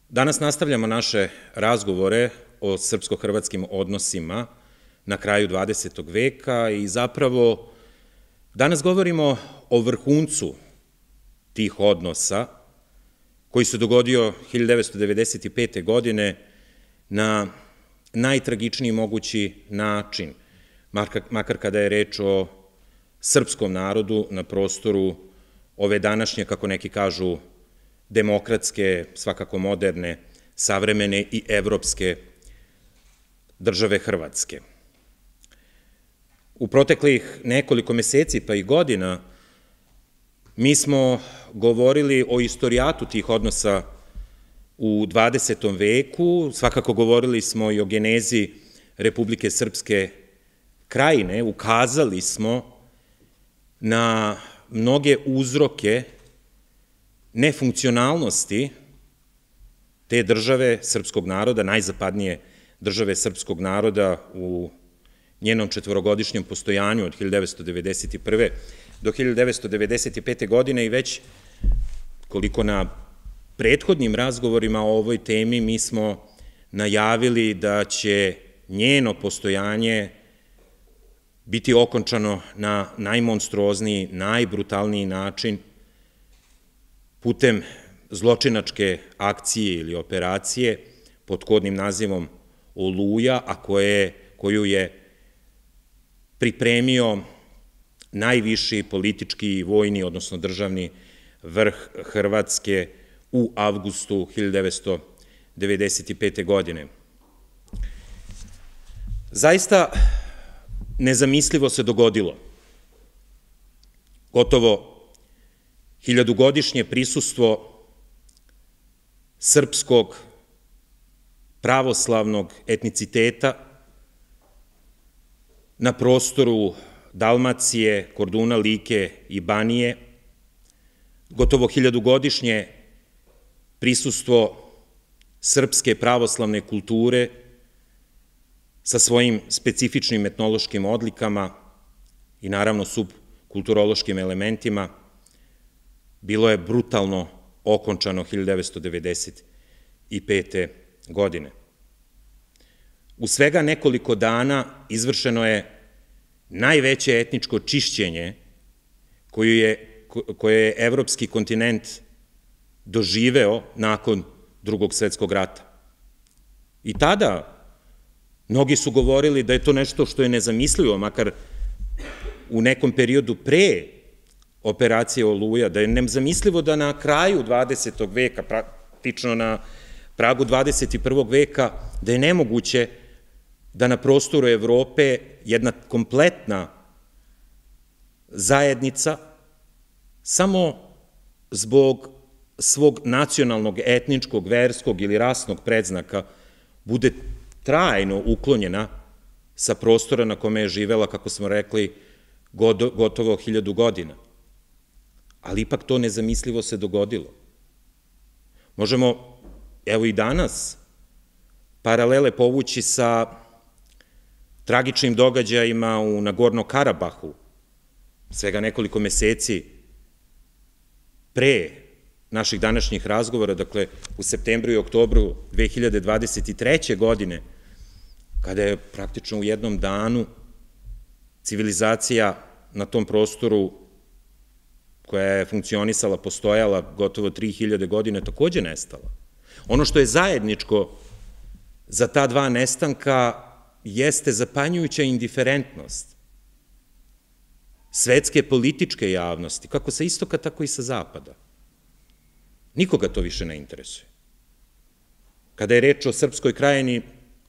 Danas nastavljamo naše razgovore o srpsko-hrvatskim odnosima na kraju 20. veka i zapravo danas govorimo o vrhuncu tih odnosa koji se dogodio 1995. godine na najtragičniji mogući način, makar kada je reč o srpskom narodu na prostoru ove današnje, kako neki kažu, demokratske, svakako moderne, savremene i evropske države Hrvatske. U proteklih nekoliko meseci pa i godina mi smo govorili o istorijatu tih odnosa u 20. veku, svakako govorili smo i o genezi Republike Srpske Krajine, ukazali smo na mnoge uzroke nefunkcionalnosti te države srpskog naroda, najzapadnije države srpskog naroda u njenom četvorogodišnjem postojanju od 1991. do 1995. godine i već koliko na prethodnim razgovorima o ovoj temi mi smo najavili da će njeno postojanje biti okončano na najmonstruozniji, najbrutalniji način putem zločinačke akcije ili operacije pod kodnim nazivom Oluja, a koju je pripremio najviši politički i vojni, odnosno državni vrh Hrvatske u avgustu 1995. godine. Zaista nezamislivo se dogodilo. Gotovo hiljadugodišnje prisustvo srpskog pravoslavnog etniciteta na prostoru Dalmacije, Korduna, Like i Banije, gotovo hiljadugodišnje prisustvo srpske pravoslavne kulture sa svojim specifičnim etnološkim odlikama i naravno subkulturološkim elementima, bilo je brutalno okončano 1995. godine. U svega nekoliko dana izvršeno je najveće etničko čišćenje koje je evropski kontinent doživeo nakon Drugog svetskog rata. I tada mnogi su govorili da je to nešto što je nezamislivo, makar u nekom periodu pre operacije Oluja, da je nezamislivo da na kraju 20. veka, praktično na pragu 21. veka, da je nemoguće da na prostoru Evrope jedna kompletna zajednica samo zbog svog nacionalnog, etničkog, verskog ili rasnog predznaka bude trajno uklonjena sa prostora na kome je živela, kako smo rekli, gotovo 1000 godina. Ali ipak to nezamislivo se dogodilo. Možemo, evo i danas, paralele povući sa tragičnim događajima u Nagorno-Karabahu, svega nekoliko meseci pre naših današnjih razgovora, dakle u septembru i oktobru 2023. godine, kada je praktično u jednom danu civilizacija na tom prostoru koja je funkcionisala, postojala gotovo 3000 godine, takođe nestala. Ono što je zajedničko za ta dva nestanka jeste zapanjujuća indiferentnost svetske političke javnosti, kako sa istoka, tako i sa zapada. Nikoga to više ne interesuje. Kada je reč o Srpskoj Krajini,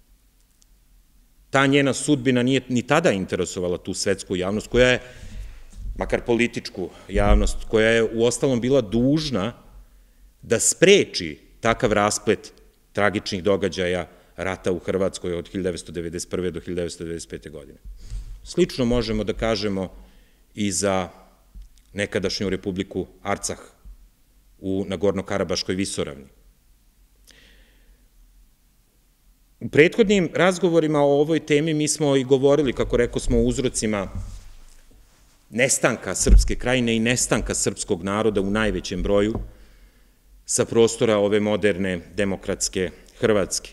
ta njena sudbina nije ni tada interesovala tu svetsku javnost, koja je, makar političku javnost, koja je uostalom bila dužna da spreči takav rasplet tragičnih događaja rata u Hrvatskoj od 1991. do 1995. godine. Slično možemo da kažemo i za nekadašnju Republiku Arcah u Nagorno-Karabaškoj visoravni. U prethodnim razgovorima o ovoj temi mi smo i govorili, kako rekao smo, o uzrocima nestanka Srpske Krajine i nestanka srpskog naroda u najvećem broju, sa prostora ove moderne demokratske Hrvatske.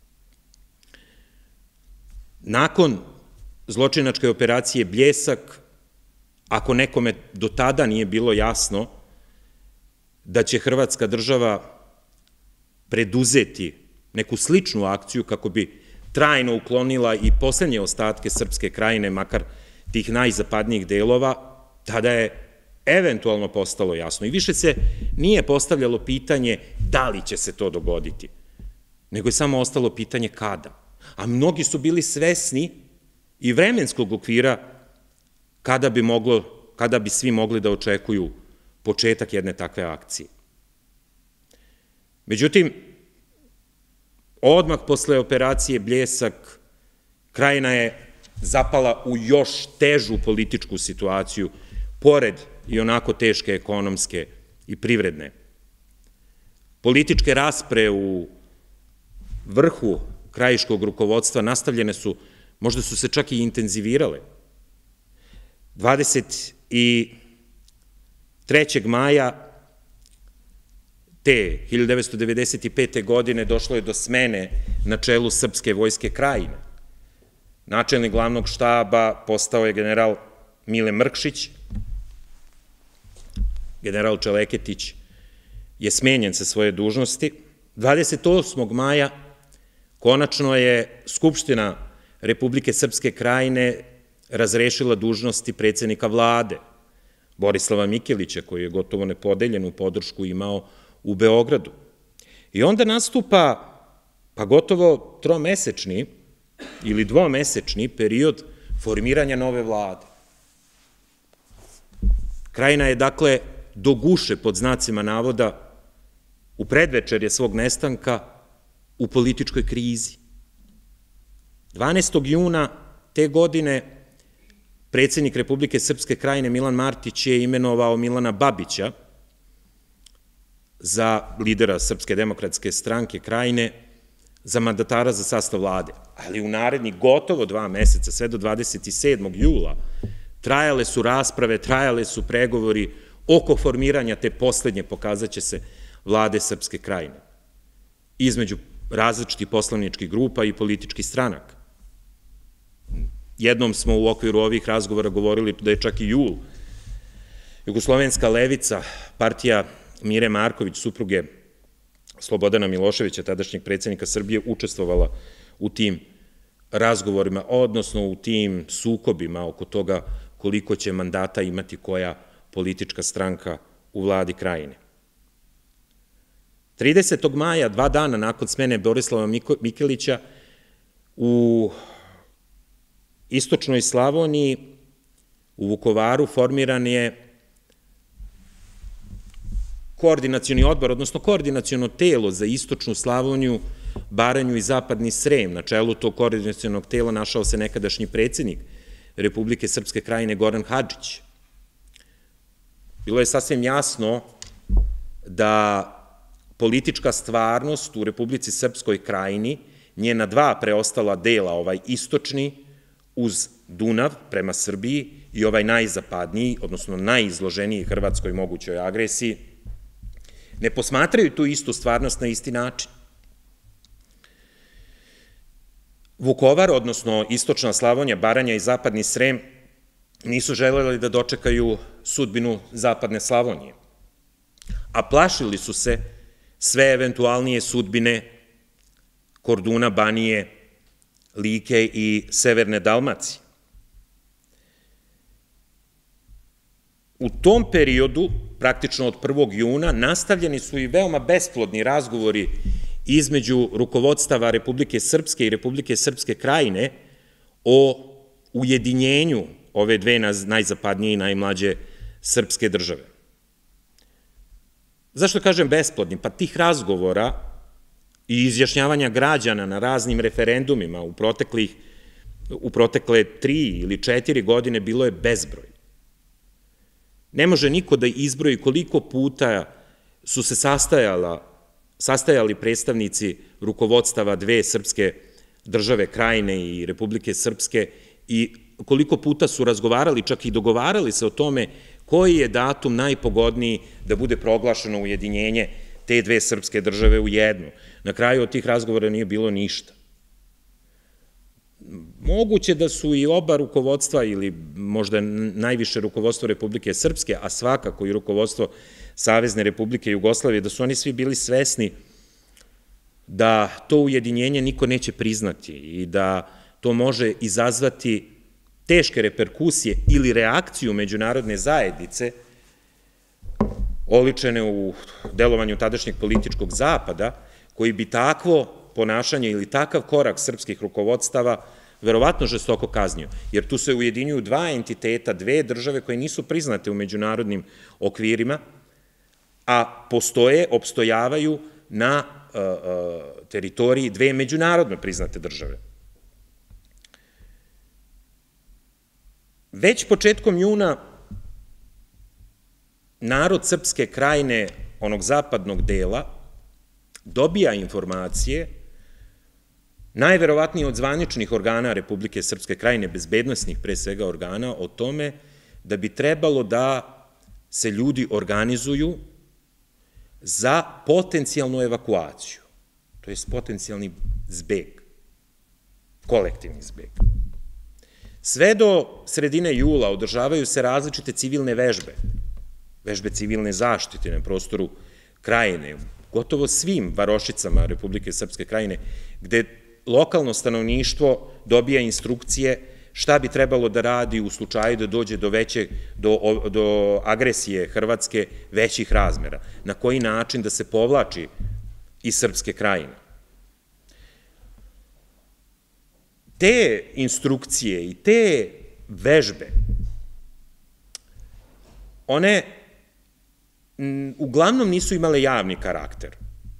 Nakon zločinačke operacije Bljesak, ako nekome do tada nije bilo jasno da će Hrvatska država preduzeti neku sličnu akciju kako bi trajno uklonila i poslednje ostatke Srpske krajine, makar tih najzapadnijih delova, tada je eventualno postalo jasno. I više se nije postavljalo pitanje da li će se to dogoditi, nego je samo ostalo pitanje kada. A mnogi su bili svesni i vremenskog okvira kada bi svi mogli da očekuju početak jedne takve akcije. Međutim, odmah posle operacije Bljesak, krajina je zapala u još težu političku situaciju, pored i onako teške ekonomske i privredne. Političke raspre u vrhu krajiškog rukovodstva nastavljene su, možda su se čak i intenzivirale. 23. maja te 1995. godine došlo je do smene na čelu Srpske vojske krajine. Načelnik glavnog štaba postao je general Mile Mrkšić, general Čeleketić je smenjen sa svoje dužnosti. 28. maja konačno je Skupština Republike Srpske krajine razrešila dužnosti predsednika vlade, Borislava Mikelića, koji je gotovo nepodeljenu podršku imao u Beogradu. I onda nastupa gotovo tromesečni ili dvomesečni period formiranja nove vlade. Krajina je, dakle, do guše, pod znacima navoda, u predvečerje svog nestanka u političkoj krizi. 12. juna te godine predsednik Republike Srpske krajine Milan Martić je imenovao Milana Babića za lidera Srpske demokratske stranke krajine, za mandatara za sastav vlade. Ali u narednih gotovo 2 meseca, sve do 27. jula, trajale su rasprave, trajale su pregovori oko formiranja te poslednje, pokazaće se, vlade Srpske krajine, između različitih poslaničkih grupa i političkih stranaka. Jednom smo u okviru ovih razgovora govorili da je čak i JUL, Jugoslovenska levica, partija Mire Marković, supruge Slobodana Miloševića, tadašnjeg predsednika Srbije, učestvovala u tim razgovorima, odnosno u tim sukobima oko toga koliko će mandata imati koja politička stranka u vladi krajine. 30. maja, 2 dana nakon smene Borislava Mikelića, u istočnoj Slavoniji, u Vukovaru, formiran je koordinacioni odbor, odnosno koordinaciono telo za istočnu Slavoniju, Baranju i zapadni Srem. Na čelu tog koordinacionog tela našao se nekadašnji predsednik Republike Srpske krajine Goran Hadžić. Bilo je sasvim jasno da politička stvarnost u Republici Srpskoj krajini, njena 2 preostala dela, ovaj istočni uz Dunav prema Srbiji i ovaj najzapadniji, odnosno najizloženiji hrvatskoj mogućoj agresiji, ne posmatraju tu istu stvarnost na isti način. Vukovar, odnosno istočna Slavonija, Baranja i zapadni Srem nisu želeli da dočekaju sudbinu zapadne Slavonije, a plašili su se sve eventualnije sudbine Korduna, Banije, Like i severne Dalmacije. U tom periodu, praktično od 1. juna, nastavljeni su i veoma besplodni razgovori između rukovodstava Republike Srpske i Republike Srpske krajine o ujedinjenju ove dve najzapadnije i najmlađe srpske države. Zašto kažem besplodni? Pa tih razgovora i izjašnjavanja građana na raznim referendumima u protekle 3 ili 4 godine bilo je bezbroj. Ne može niko da izbroji koliko puta su se sastajali predstavnici rukovodstava 2 srpske države krajine i Republike Srpske i koliko puta su razgovarali, čak i dogovarali se o tome koji je datum najpogodniji da bude proglašeno ujedinjenje te dve srpske države u jednu. Na kraju od tih razgovora nije bilo ništa. Moguće da su i oba rukovodstva ili možda najviše rukovodstvo Republike Srpske, a svakako i rukovodstvo Savezne Republike Jugoslavije, da su oni svi bili svesni da to ujedinjenje niko neće priznati i da to može izazvati teške reperkusije ili reakciju međunarodne zajednice oličene u delovanju tadašnjeg političkog zapada, koji bi takvo ponašanje ili takav korak srpskih rukovodstava verovatno žestoko kaznio, jer tu se ujedinjuju dva entiteta, dve države koje nisu priznate u međunarodnim okvirima, a opstojavaju na teritoriji dve međunarodno priznate države. Već početkom juna narod Srpske Krajine, onog zapadnog dela, dobija informacije, najverovatnije od zvaničnih organa Republike Srpske Krajine, bezbednosnih pre svega organa, o tome da bi trebalo da se ljudi organizuju za potencijalnu evakuaciju, to je potencijalni zbeg, kolektivni zbeg. Sve do sredine jula održavaju se različite civilne vežbe, vežbe civilne zaštite na prostoru Krajine, gotovo svim varošicama Republike Srpske Krajine, gde lokalno stanovništvo dobija instrukcije šta bi trebalo da radi u slučaju da dođe do agresije Hrvatske većih razmera, na koji način da se povlači iz Srpske Krajine. Te instrukcije i te vežbe, one uglavnom nisu imale javni karakter.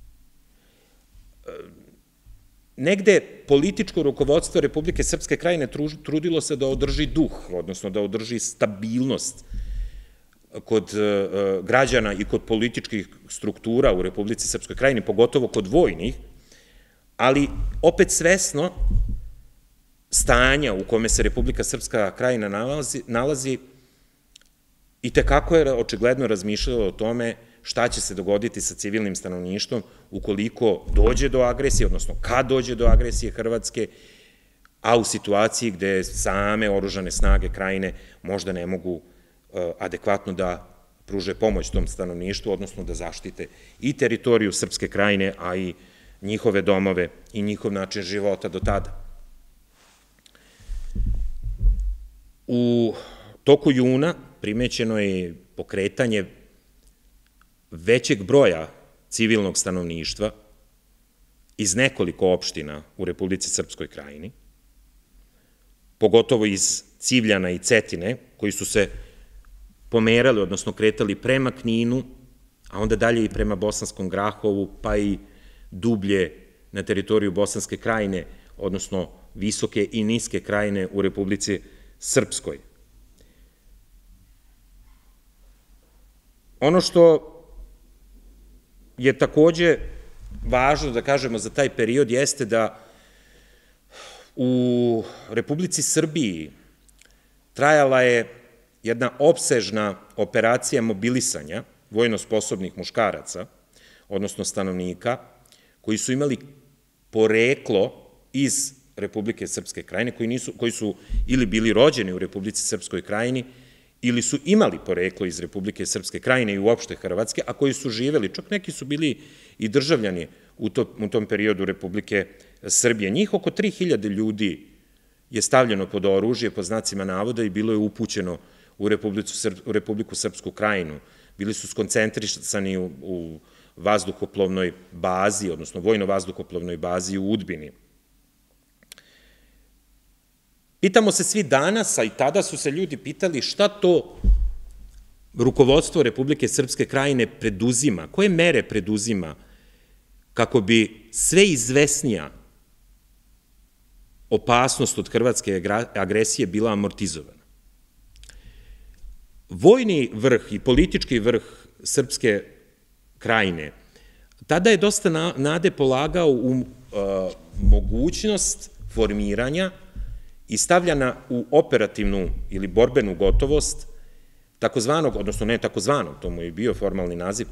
Negde političko rukovodstvo Republike Srpske Krajine trudilo se da održi duh, odnosno da održi stabilnost kod građana i kod političkih struktura u Republici Srpskoj Krajini, pogotovo kod vojnih, ali opet svesno stanja u kome se Republika Srpska Krajina nalazi i tekako je očigledno razmišljalo o tome šta će se dogoditi sa civilnim stanovništvom ukoliko dođe do agresije, odnosno kad dođe do agresije Hrvatske, a u situaciji gde same oružane snage Krajine možda ne mogu adekvatno da pruže pomoć tom stanovništvu, odnosno da zaštite i teritoriju Srpske Krajine, a i njihove domove i njihov način života do tada. U toku juna primećeno je pokretanje većeg broja civilnog stanovništva iz nekoliko opština u Republici Srpskoj Krajini, pogotovo iz Civljana i Cetine, koji su se pomerali, odnosno kretali prema Kninu, a onda dalje i prema Bosanskom Grahovu, pa i dublje na teritoriju Bosanske Krajine, odnosno Visoke i Niske Krajine u Republici Srpskoj. Ono što je takođe važno da kažemo za taj period jeste da u Republici Srbiji trajala je jedna opsežna operacija mobilisanja vojno sposobnih muškaraca, odnosno stanovnika, koji su imali poreklo iz Republike Srpske Krajine, koji su ili bili rođeni u Republici Srpskoj Krajini, ili su imali poreklo iz Republike Srpske Krajine i uopšte Hrvatske, a koji su živeli, čak neki su bili i državljani u tom periodu Republike Srbije. Njih oko 3000 ljudi je stavljeno pod oružje, pod znacima navoda, i bilo je upućeno u Republiku Srpsku Krajinu. Bili su skoncentrisani u vazduhoplovnoj bazi, odnosno vojno-vazduhoplovnoj bazi u Udbini. Pitamo se svi danas, a i tada su se ljudi pitali šta to rukovodstvo Republike Srpske Krajine preduzima, koje mere preduzima kako bi sve izvesnija opasnost od hrvatske agresije bila amortizovana. Vojni vrh i politički vrh Srpske Krajine tada je dosta nade polagao u mogućnost formiranja i stavljana u operativnu ili borbenu gotovost takozvanog, odnosno ne takozvanog, to mu je bio formalni naziv,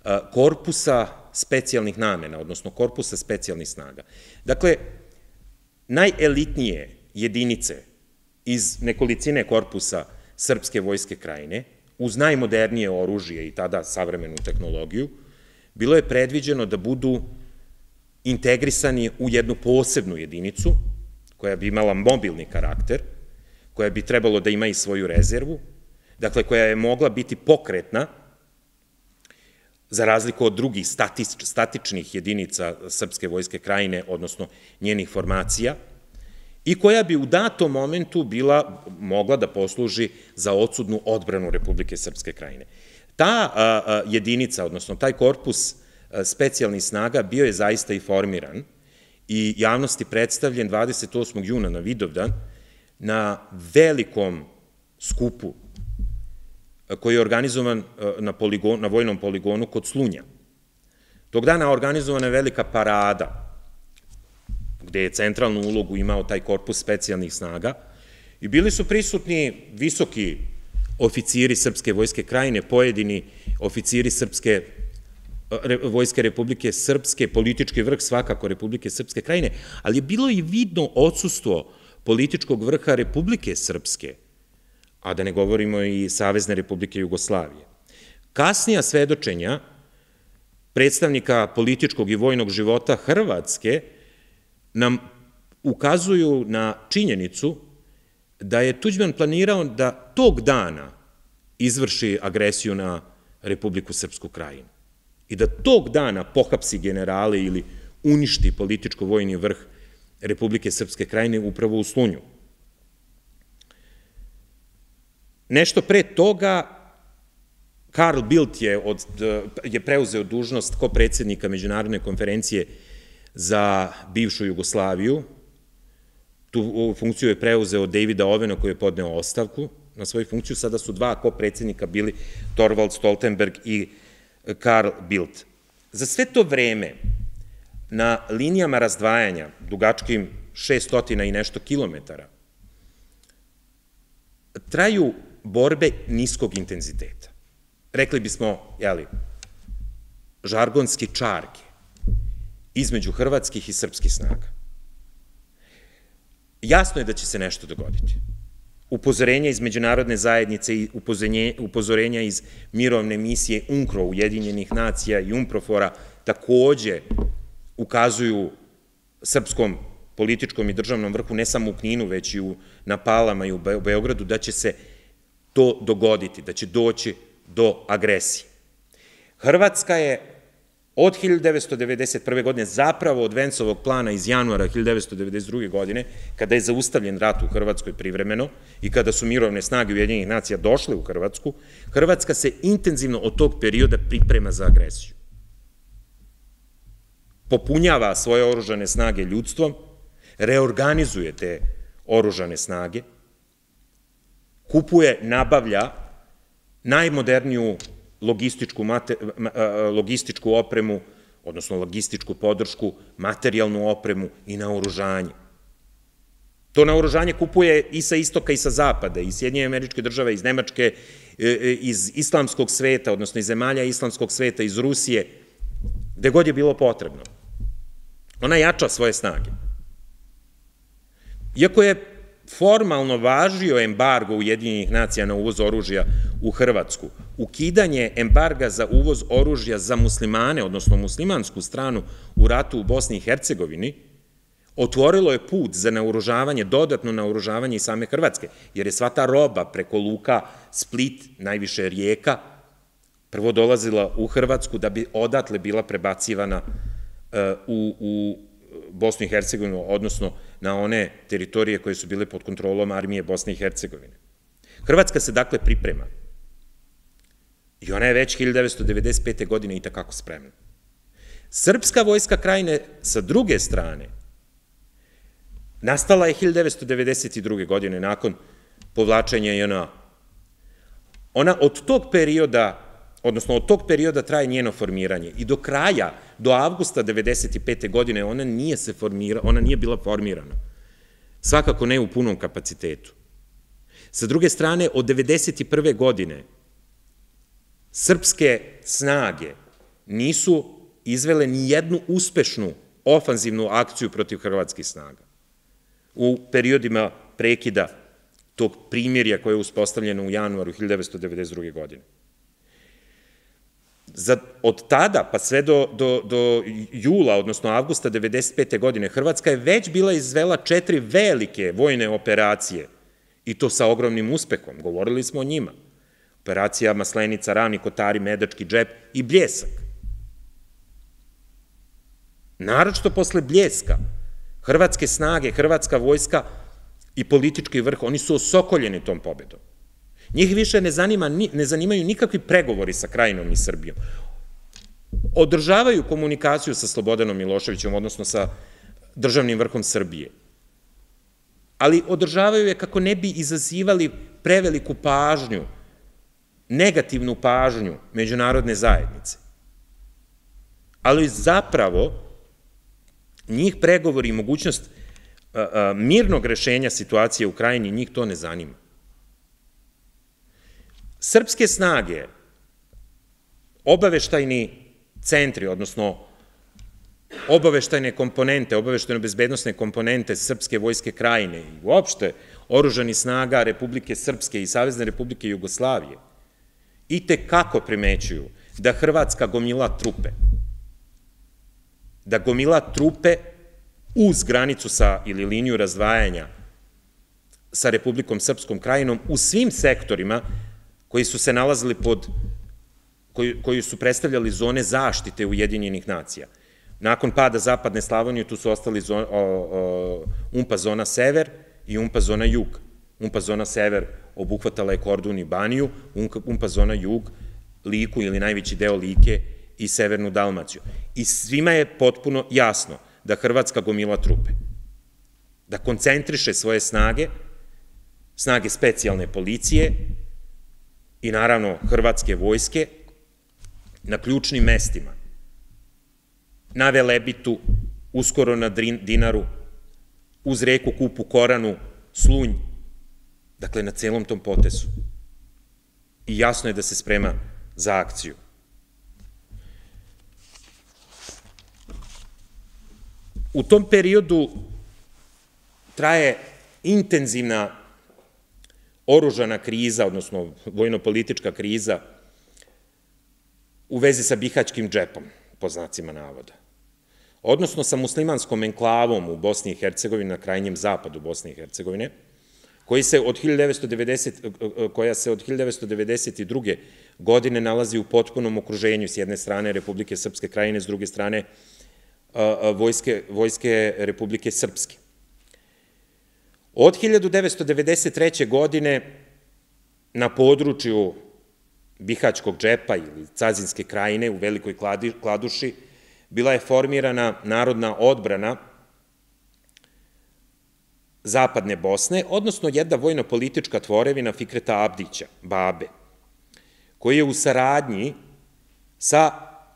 korpusa specijalnih namena, odnosno korpusa specijalnih snaga. Dakle, najelitnije jedinice iz nekolicine korpusa Srpske vojske Krajine, uz najmodernije oružje i tada savremenu tehnologiju, bilo je predviđeno da budu integrisani u jednu posebnu jedinicu, koja bi imala mobilni karakter, koja bi trebalo da ima i svoju rezervu, dakle, koja je mogla biti pokretna, za razliku od drugih statičnih jedinica Srpske vojske Krajine, odnosno njenih formacija, i koja bi u datom momentu mogla da posluži za odsudnu odbranu Republike Srpske Krajine. Ta jedinica, odnosno taj korpus specijalnih snaga bio je zaista i formiran i javnosti predstavljen 28. juna na Vidovdan na velikom skupu koji je organizovan na vojnom poligonu kod Slunja. Tog dana organizovana je velika parada gde je centralnu ulogu imao taj korpus specijalnih snaga i bili su prisutni visoki oficiri Srpske vojske Krajine, pojedini oficiri Vojske Republike Srpske, politički vrh svakako Republike Srpske Krajine, ali je bilo i vidno odsustvo političkog vrha Republike Srpske, a da ne govorimo i Savezne Republike Jugoslavije. Kasnija svedočenja predstavnika političkog i vojnog života Hrvatske nam ukazuju na činjenicu da je Tuđman planirao da tog dana izvrši agresiju na Republiku Srpsku Krajinu i da tog dana pohapsi generale ili uništi političko-vojni vrh Republike Srpske Krajine upravo u Slunju. Nešto pre toga Karl Bildt je preuzeo dužnost kao predsjednika Međunarodne konferencije za bivšu Jugoslaviju. Tu funkciju je preuzeo Davida Ovena koji je podneo ostavku na svoju funkciju. Sada su dva ko-predsjednika bili Thorvald Stoltenberg i Karl Bildt. Za sve to vreme na linijama razdvajanja, dugačkim 600 i nešto kilometara, traju borbe niskog intenziteta. Rekli bismo, žargonski čarke između hrvatskih i srpskih snaga. Jasno je da će se nešto dogoditi. Upozorenja iz međunarodne zajednice i upozorenja iz mirovne misije UNCRO, Ujedinjenih nacija i UNPROFOR-a takođe ukazuju srpskom političkom i državnom vrhu, ne samo u Kninu, već i na Palama i u Beogradu, da će se to dogoditi, da će doći do agresije. Hrvatska je od 1991. godine, zapravo od Vencovog plana iz januara 1992. godine, kada je zaustavljen rat u Hrvatskoj privremeno i kada su mirovne snage Ujedinjenih nacija došle u Hrvatsku, Hrvatska se intenzivno od tog perioda priprema za agresiju. Popunjava svoje oružane snage ljudstvom, reorganizuje te oružane snage, kupuje, nabavlja najmoderniju logističku opremu, odnosno logističku podršku, materijalnu opremu i naoružanje. To naoružanje kupuje i sa istoka i sa zapada, iz Sjedinjenih Američkih Država, iz Nemačke, iz islamskog sveta, odnosno iz zemalja islamskog sveta, iz Rusije, gde god je bilo potrebno. Ona jača svoje snage. Iako je formalno važio embargo Ujedinjenih nacija na uvoz oružja u Hrvatsku, ukidanje embarga za uvoz oružja za muslimane, odnosno muslimansku stranu u ratu u Bosni i Hercegovini, otvorilo je put za naoružavanje, dodatno naoružavanje i same Hrvatske, jer je sva ta roba preko luka Split, najviše Rijeka, prvo dolazila u Hrvatsku da bi odatle bila prebacivana u Bosnu i Hercegovinu, odnosno na one teritorije koje su bile pod kontrolom armije Bosne i Hercegovine. Hrvatska se dakle priprema i ona je već 1995. godine i takako spremna. Srpska vojska Krajine sa druge strane nastala je 1992. godine nakon povlačenja JNA. Ona od tog perioda, odnosno od tog perioda traje njeno formiranje i do kraja, do avgusta 1995. godine ona nije bila formirana. Svakako ne u punom kapacitetu. Sa druge strane, od 1991. godine srpske snage nisu izvele ni jednu uspešnu ofanzivnu akciju protiv hrvatskih snaga u periodima prekida tog primirja koje je uspostavljeno u januaru 1992. godine. Od tada pa sve do jula, odnosno avgusta 1995. godine, Hrvatska je već bila izvela 4 velike vojne operacije i to sa ogromnim uspehom. Govorili smo o njima. Operacija Maslenica, Ravni Kotari, Medački džep i Bljesak. Naročito posle Bljeska, hrvatske snage, hrvatska vojska i politički vrh, oni su osokoljeni tom pobedom. Njih više ne zanimaju nikakvi pregovori sa Krajinom i Srbijom. Održavaju komunikaciju sa Slobodanom Miloševićem, odnosno sa državnim vrhom Srbije. Ali održavaju je kako ne bi izazivali preveliku pažnju, negativnu pažnju međunarodne zajednice. Ali zapravo njih pregovori i mogućnost mirnog rešenja situacije u Krajini, njih to ne zanima. Srpske snage, obaveštajni centri, odnosno obaveštajne komponente, obaveštajno-bezbednosne komponente Srpske vojske Krajine i uopšte oružani snaga Republike Srpske i Savezne Republike Jugoslavije i tekako primećuju da Hrvatska gomila trupe. Da gomila trupe uz granicu ili liniju razdvajanja sa Republikom Srpskom Krajinom u svim sektorima koji su se nalazili koji su predstavljali zone zaštite Ujedinjenih nacija. Nakon pada Zapadne Slavonije tu su ostali UNPA zona Sever i UNPA zona Jug. UNPA zona Sever obuhvatala je Kordun i Baniju, UNPA zona Jug, Liku ili najveći deo Like i Severnu Dalmaciju. I svima je potpuno jasno da Hrvatska gomila trupe, da koncentriše svoje snage, snage specijalne policije i naravno hrvatske vojske na ključnim mestima, na Velebitu, uskoro na Dinaru, uz reku Kupu Koranu, Slunj, dakle na celom tom potesu. I jasno je da se sprema za akciju. U tom periodu traje intenzivna oružana kriza, odnosno vojno-politička kriza u vezi sa Bihaćkim džepom, po znacima navoda. Odnosno sa muslimanskom enklavom u Bosni i Hercegovini, na krajnjem zapadu Bosne i Hercegovine, koja se od 1992. godine nalazi u potpunom okruženju, s jedne strane Republike Srpske Krajine, s druge strane vojske Republike Srpske. Od 1993. godine na području Bihaćkog džepa ili Cazinske Krajine u Velikoj Kladuši bila je formirana narodna odbrana Zapadne Bosne, odnosno jedna vojno-politička tvorevina Fikreta Abdića, Babe, koji je u saradnji sa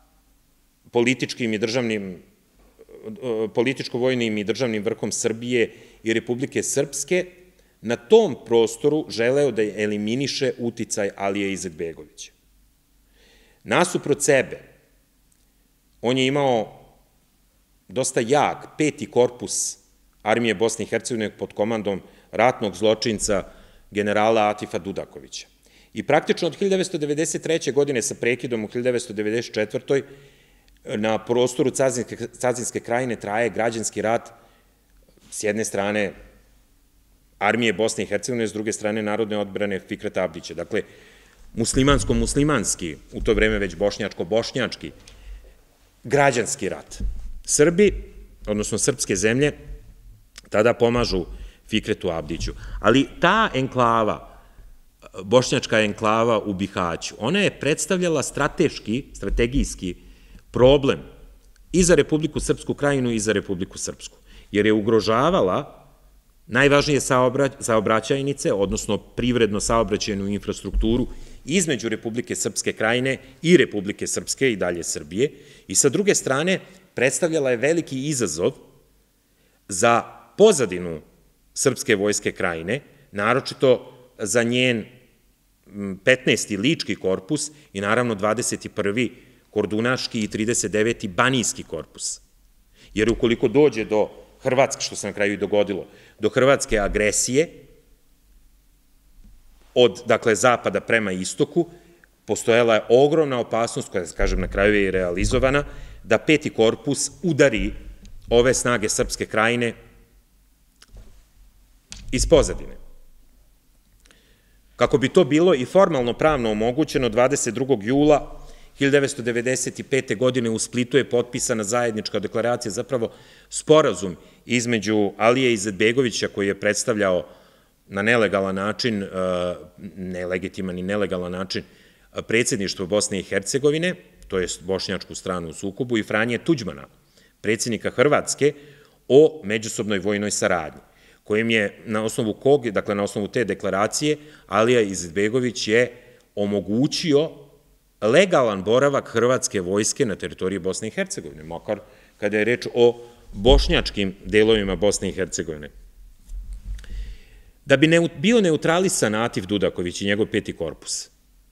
političko-vojnim i državnim vrhom Srbije i Republike Srpske na tom prostoru želeo da eliminiše uticaj Alije Izetbegovića. Nasuprot sebe, on je imao dosta jak 5. korpus armije Bosne i Hercegovine pod komandom ratnog zločinca generala Atifa Dudakovića. I praktično od 1993. godine sa prekidom u 1994. na prostoru Cazinske Krajine traje građanski rat s jedne strane armije Bosne i Hercegovine, s druge strane narodne odbrane Fikreta Abdića. Dakle, muslimansko-muslimanski, u to vreme već bošnjačko-bošnjački, građanski rat. Srbi, odnosno srpske zemlje, tada pomažu Fikretu Abdiću. Ali ta enklava, bošnjačka enklava u Bihaću, ona je predstavljala strategijski problem i za Republiku Srpsku Krajinu i za Republiku Srpsku, jer je ugrožavala najvažnije saobraćajnice, odnosno privredno saobraćajnu infrastrukturu između Republike Srpske Krajine i Republike Srpske i dalje Srbije, i sa druge strane predstavljala je veliki izazov za pozadinu Srpske vojske Krajine, naročito za njen 15. Lički korpus i naravno 21. Kordunaški i 39. Banijski korpus. Jer ukoliko dođe do Hrvatske, što se na kraju i dogodilo, do hrvatske agresije, od, dakle, zapada prema istoku, postojala je ogromna opasnost, koja, kažem, na kraju je i realizovana, da 5. korpus udari ove snage Srpske Krajine iz pozadine. Kako bi to bilo i formalno pravno omogućeno, 22. jula 1995. godine u Splitu je potpisana zajednička deklaracija, zapravo sporazum između Alije Izetbegovića, koji je predstavljao na nelegalan način, nelegitiman i nelegalan način, predsjedništvo Bosne i Hercegovine, to je bošnjačku stranu u sukobu, i Franje Tuđmana, predsjednika Hrvatske, o međusobnoj vojnoj saradnji, kojim je na osnovu kog, dakle na osnovu te deklaracije, Alija Izetbegović je omogućio legalan boravak hrvatske vojske na teritoriji Bosne i Hercegovine, makar kada je reč o bošnjačkim delovima Bosne i Hercegovine. Da bi bio neutralisan Atif Dudaković i njegov 5. korpus,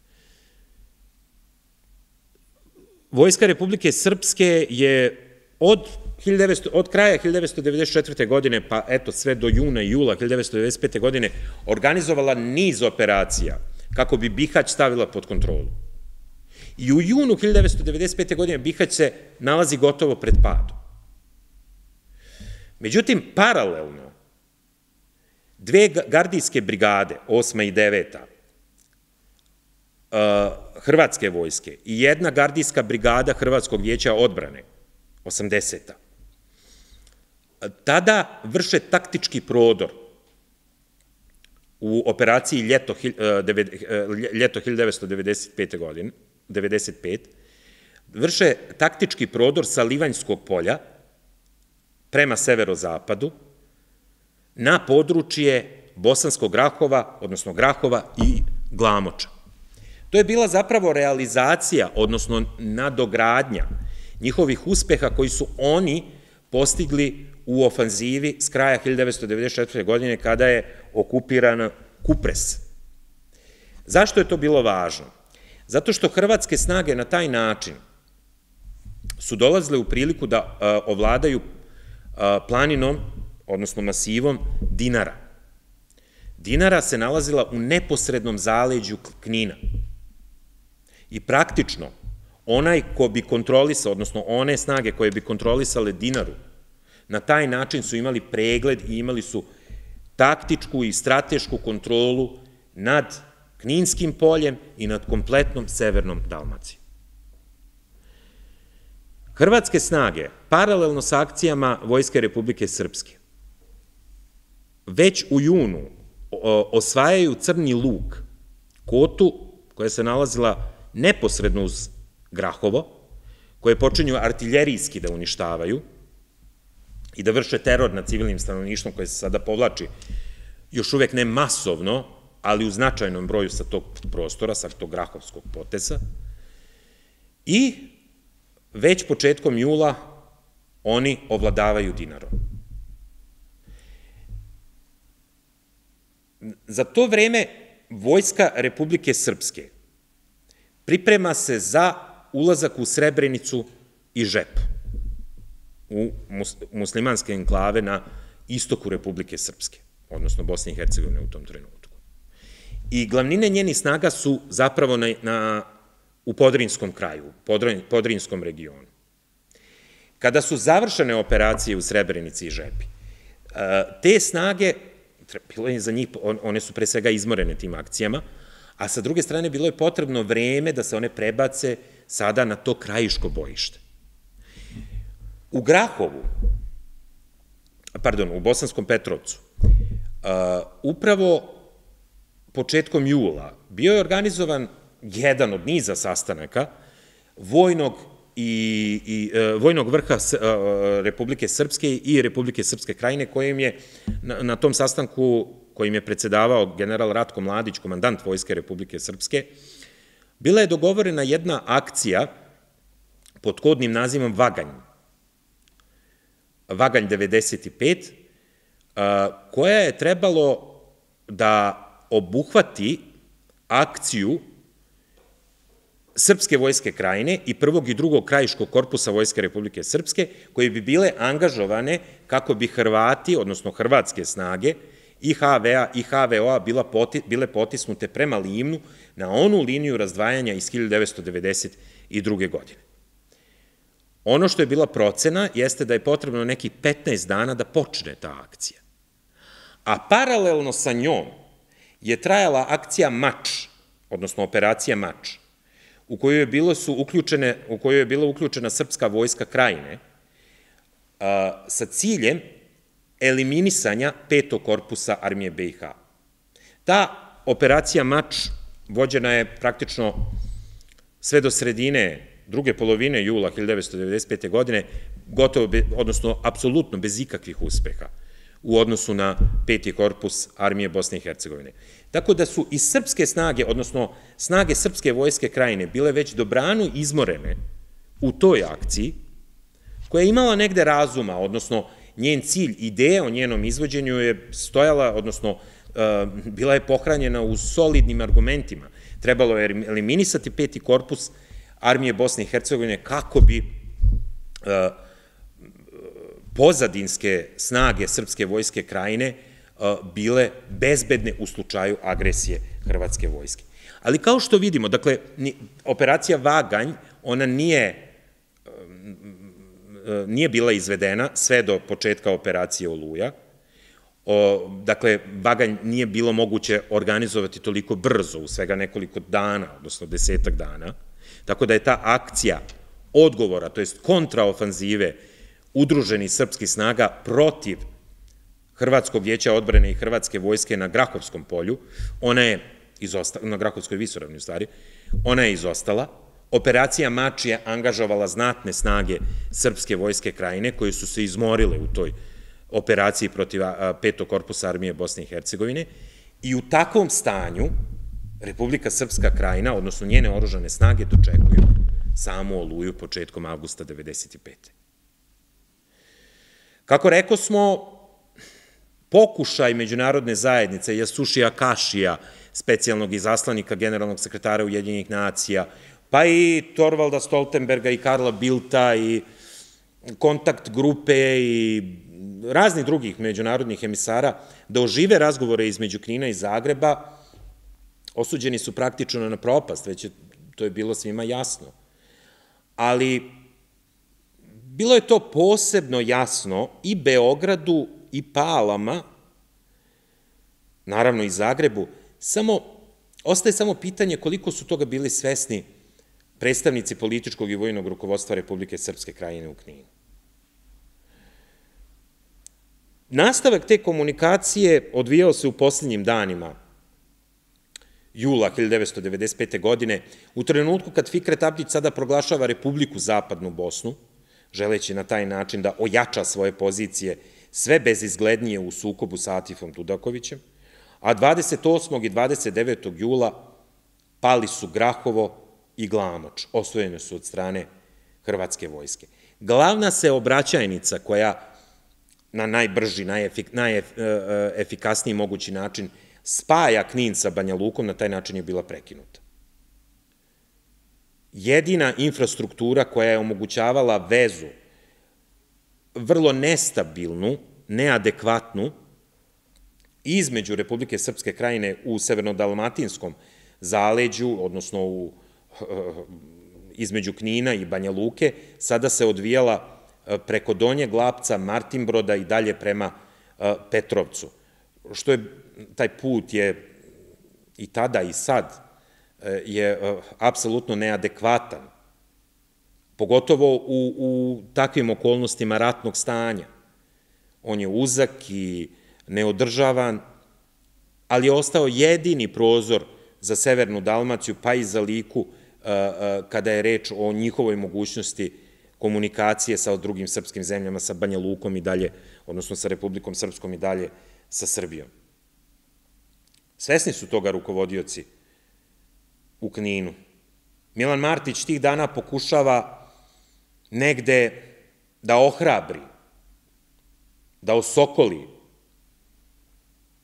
Vojska Republike Srpske je od kraja 1994. godine, pa eto sve do juna i jula 1995. godine, organizovala niz operacija kako bi Bihać stavila pod kontrolu. I u junu 1995. godine Bihać se nalazi gotovo pred padom. Međutim, paralelno, dve gardijske brigade, 8. i 9. Hrvatske vojske i jedna gardijska brigada Hrvatskog vijeća odbrane, 80. tada vrše taktički prodor u operaciji Ljeto 1995. godine, 95, vrše taktički prodor sa Livanjskog polja prema severozapadu na područje Bosanskog Grahova, odnosno Grahova i Glamoča. To je bila zapravo realizacija, odnosno nadogradnja njihovih uspeha koji su oni postigli u ofanzivi s kraja 1994. godine kada je okupiran Kupres. Zašto je to bilo važno? Zato što hrvatske snage na taj način su dolazile u priliku da ovladaju planinom, odnosno masivom Dinara. Dinara se nalazila u neposrednom zaleđu Knina. I praktično, onaj ko bi kontrolisao, odnosno one snage koje bi kontrolisale Dinaru, na taj način su imali pregled i imali su taktičku i stratešku kontrolu nad Kninskim poljem i nad kompletnom severnom Dalmacijom. Hrvatske snage, paralelno sa akcijama Vojske Republike Srpske, već u junu osvajaju Crni Lug, kotu koja se nalazila neposredno uz Grahovo, koje počinju artiljerijski da uništavaju i da vrše teror nad civilnim stanovništvom koje se sada povlači još uvek ne masovno, ali u značajnom broju sa tog prostora, sa tog Grahovskog poteza. I već početkom jula oni ovladavaju Dinarom. Za to vreme Vojska Republike Srpske priprema se za ulazak u Srebrenicu i Žep, u muslimanske enklave na istoku Republike Srpske, odnosno Bosne i Hercegovine u tom trenutku. I glavnine njenih snaga su zapravo u Podrinjskom kraju, u Podrinjskom regionu. Kada su završene operacije u Srebrenici i Žepi, te snage, bilo je za njih, one su pre svega izmorene tim akcijama, a sa druge strane bilo je potrebno vreme da se one prebace sada na to krajiško bojište. U Grahovu, pardon, u Bosanskom Petrovcu, upravo početkom jula bio je organizovan jedan od niza sastanaka vojnog vrha Republike Srpske i Republike Srpske Krajine, kojim je na tom sastanku, kojim je predsedavao general Ratko Mladić, komandant Vojske Republike Srpske, bila je dogovorena jedna akcija pod kodnim nazivom Vaganj. Vaganj 95, koja je trebalo da obuhvati akciju Srpske vojske Krajine i prvog i drugog krajiškog korpusa Vojske Republike Srpske, koje bi bile angažovane kako bi Hrvati, odnosno hrvatske snage, i HV-a i HVO-a bile potisnute prema Livnu na onu liniju razdvajanja iz 1992. godine. Ono što je bila procena jeste da je potrebno nekih 15 dana da počne ta akcija. A paralelno sa njom je trajala akcija Mač, odnosno operacija Mač, u kojoj je bila uključena Srpska vojska Krajine sa ciljem eliminisanja 5. korpusa armije BiH. Ta operacija Mač vođena je praktično sve do sredine druge polovine jula 1995. godine, gotovo, odnosno apsolutno bez ikakvih uspeha u odnosu na 5. korpus armije Bosne i Hercegovine. Tako da su i srpske snage, odnosno snage Srpske vojske Krajine, bile već dobrano izmorene u toj akciji, koja je imala negde razuma, odnosno njen cilj, ideja o njenom izvođenju je stojala, odnosno bila je pohranjena u solidnim argumentima. Trebalo je eliminisati 5. korpus armije Bosne i Hercegovine kako bi pozadinske snage Srpske vojske Krajine bile bezbedne u slučaju agresije Hrvatske vojske. Ali kao što vidimo, dakle, operacija Vaganj, ona nije bila izvedena sve do početka operacije Oluja. Dakle, Vaganj nije bilo moguće organizovati toliko brzo, u svega nekoliko dana, odnosno 10-ak dana, tako da je ta akcija odgovora, to jest kontraofanzive udruženih srpskih snaga protiv Hrvatskog vijeća odbrane i Hrvatske vojske na Grahovskom polju, na Grahovskoj visoravni u stvari, ona je izostala. Operacija Mač je angažovala znatne snage Srpske vojske Krajine, koje su se izmorile u toj operaciji protiv 5. korpusa armije Bosne i Hercegovine, i u takvom stanju Republika Srpska Krajina, odnosno njene oružane snage, dočekuju samu Oluju početkom avgusta 1995. Kako rekao smo, pokušaj međunarodne zajednice, Jasušija Kašija, specijalnog izaslanika generalnog sekretara Ujedinjenih nacija, pa i Torvalda Stoltenberga i Karla Bilta i kontakt grupe i raznih drugih međunarodnih emisara da ožive razgovore između Knina i Zagreba, osuđeni su praktično na propast, već to je bilo svima jasno. Ali bilo je to posebno jasno i Beogradu i Palama, naravno i Zagrebu, ostaje samo pitanje koliko su toga bili svesni predstavnici političkog i vojnog rukovodstva Republike Srpske Krajine u Kninu. Nastavak te komunikacije odvijao se u posljednjim danima jula 1995. godine, u trenutku kad Fikret Abdić sada proglašava Republiku Zapadnu Bosnu, želeći na taj način da ojača svoje pozicije sve bezizglednije u sukobu sa Atifom Tudakovićem, a 28. i 29. jula pali su Grahovo i Glamoč, osvojene su od strane Hrvatske vojske. Glavna saobraćajnica koja na najbrži, najefikasniji mogući način spaja Knin sa Banja Lukom, na taj način je bila prekinuta. Jedina infrastruktura koja je omogućavala vezu, vrlo nestabilnu, neadekvatnu, između Republike Srpske Krajine u severnodalmatinskom zaleđu, odnosno između Knina i Banja Luke, sada se odvijala preko Donjeg Lapca, Martinbroda i dalje prema Petrovcu. Taj put je i tada i sad je apsolutno neadekvatan, pogotovo u takvim okolnostima ratnog stanja. On je uzak i neodržavan, ali je ostao jedini prozor za Severnu Dalmaciju, pa i za Liku, kada je reč o njihovoj mogućnosti komunikacije sa drugim srpskim zemljama, sa Banja Lukom i dalje, odnosno sa Republikom Srpskom i dalje sa Srbijom. Svesni su toga rukovodioci u Kninu. Milan Martić tih dana pokušava negde da ohrabri, da osokoli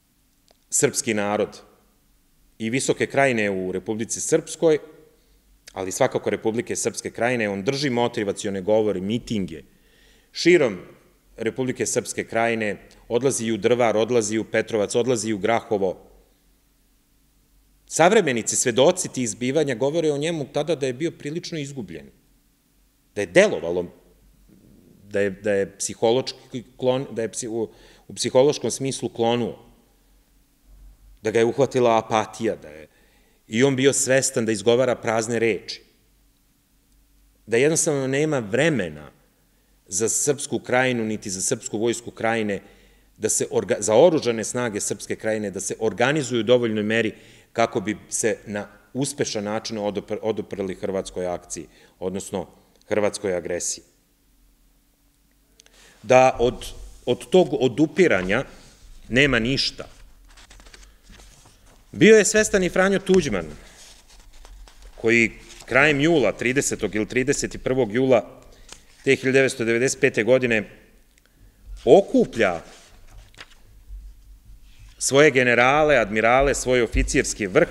srpski narod i Visoke Krajine u Republici Srpskoj, ali svakako Republike Srpske Krajine, on drži motivacione govore, mitinge, širom Republike Srpske Krajine, odlazi i u Drvar, odlazi i u Petrovac, odlazi i u Grahovo. Savremenici, svedoci tih zbivanja govore o njemu tada da je bio prilično izgubljen, da je delovalo, da je u psihološkom smislu klonuo, da ga je uhvatila apatija, da je i on bio svestan da izgovara prazne reči, da jednostavno nema vremena za Srpsku Krajinu, niti za Srpsku vojsku Krajine, za oružane snage Srpske Krajine, da se organizuju u dovoljnoj meri kako bi se na uspešan način oduprli hrvatskoj akciji, odnosno hrvatskoj agresiji. Da od tog odupiranja nema ništa. Bio je svestan i Franjo Tuđman, koji krajem jula, 30. ili 31. jula 1995. godine okuplja svoje generale, admirale, svoj oficirski vrh,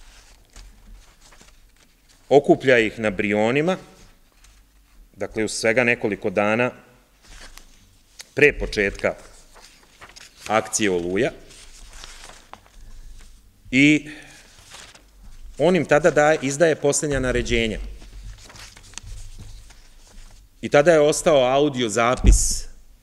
okuplja ih na Brionima, dakle uz svega nekoliko dana pre početka akcije Oluja, i on im tada izdaje poslednja naređenja. I tada je ostao audio zapis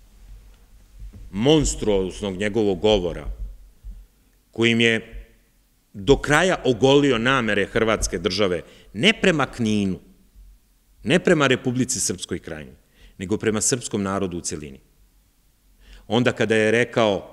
monstruoznog njegovog govora, kojim je do kraja ogolio namere Hrvatske države, ne prema Kninu, ne prema Republici Srpskoj Krajini, nego prema srpskom narodu u celini. Onda kada je rekao,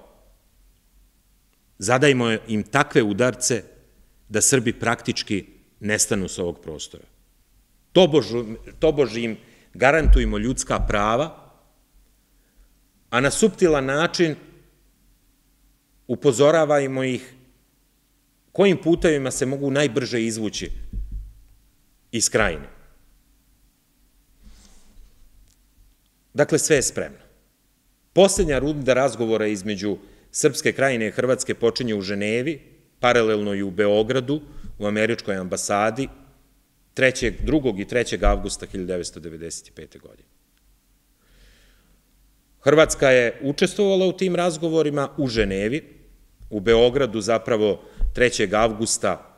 zadajmo im takve udarce da Srbi praktički nestanu sa ovog prostora. Tobož im garantujemo ljudska prava, a na suptilan način upozoravajmo ih kojim putevima se mogu najbrže izvući iz Krajine. Dakle, sve je spremno. Poslednja runda razgovora između Srpske Krajine i Hrvatske počinje u Ženevi, paralelno i u Beogradu, u američkoj ambasadi, 2. i 3. avgusta 1995. godine. Hrvatska je učestvovala u tim razgovorima u Ženevi, u Beogradu zapravo 3. avgusta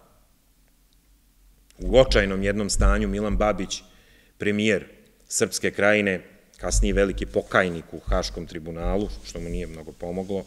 u očajnom jednom stanju Milan Babić, premijer Srpske Krajine, kasnije veliki pokajnik u Haškom tribunalu, što mu nije mnogo pomoglo,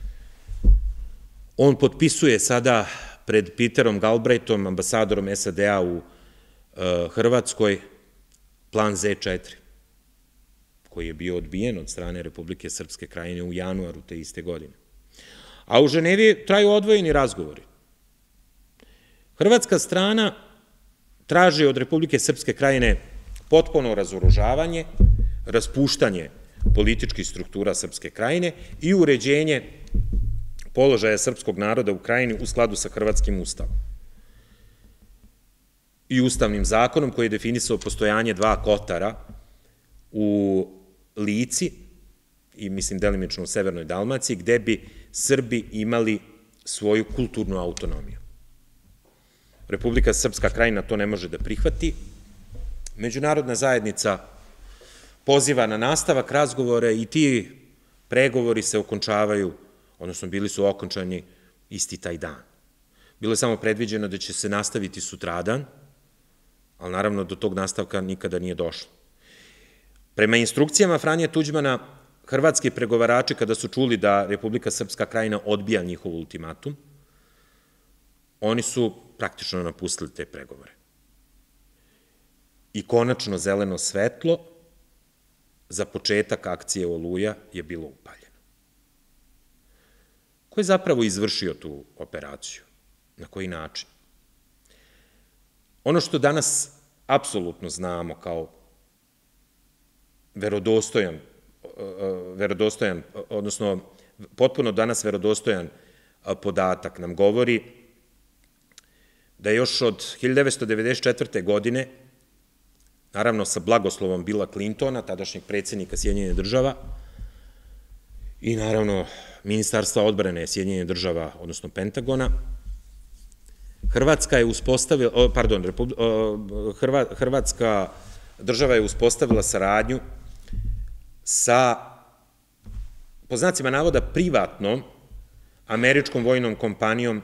on potpisuje sada pred Peterom Galbraithom, ambasadorom SAD-a u Hrvatskoj, plan Z4, koji je bio odbijen od strane Republike Srpske Krajine u januaru te iste godine. A u Ženevi traju odvojeni razgovori. Hrvatska strana traži od Republike Srpske Krajine potpuno razoružavanje, raspuštanje političkih struktura Srpske Krajine i uređenje položaja srpskog naroda u Krajini u skladu sa hrvatskim ustavom i ustavnim zakonom koji je definisao postojanje 2 kotara u Lici i, mislim, delimično u Severnoj Dalmaciji, gde bi Srbi imali svoju kulturnu autonomiju. Republika Srpska Krajina to ne može da prihvati. Međunarodna zajednica poziva na nastavak razgovora i ti pregovori se okončavaju, odnosno bili su okončani isti taj dan. Bilo je samo predviđeno da će se nastaviti sutradan, ali naravno do tog nastavka nikada nije došlo. Prema instrukcijama Franje Tuđmana, hrvatski pregovarači, kada su čuli da Republika Srpska Krajina odbija njihov ultimatum, oni su praktično napustili te pregovore. I konačno zeleno svetlo za početak akcije Oluja je bilo upaljeno. Ko je zapravo izvršio tu operaciju? Na koji način? Ono što danas apsolutno znamo kao verodostojan, odnosno potpuno danas verodostojan podatak nam govori da je još od 1994. godine, naravno sa blagoslovom Billa Clintona, tadašnjeg predsjednika Sjedinjenih Država, i naravno Ministarstva odbrane Sjedinjenih Država, odnosno Pentagona, Hrvatska je uspostavila, pardon, Hrvatska država je uspostavila saradnju sa, po znacima navoda, privatnom američkom vojnom kompanijom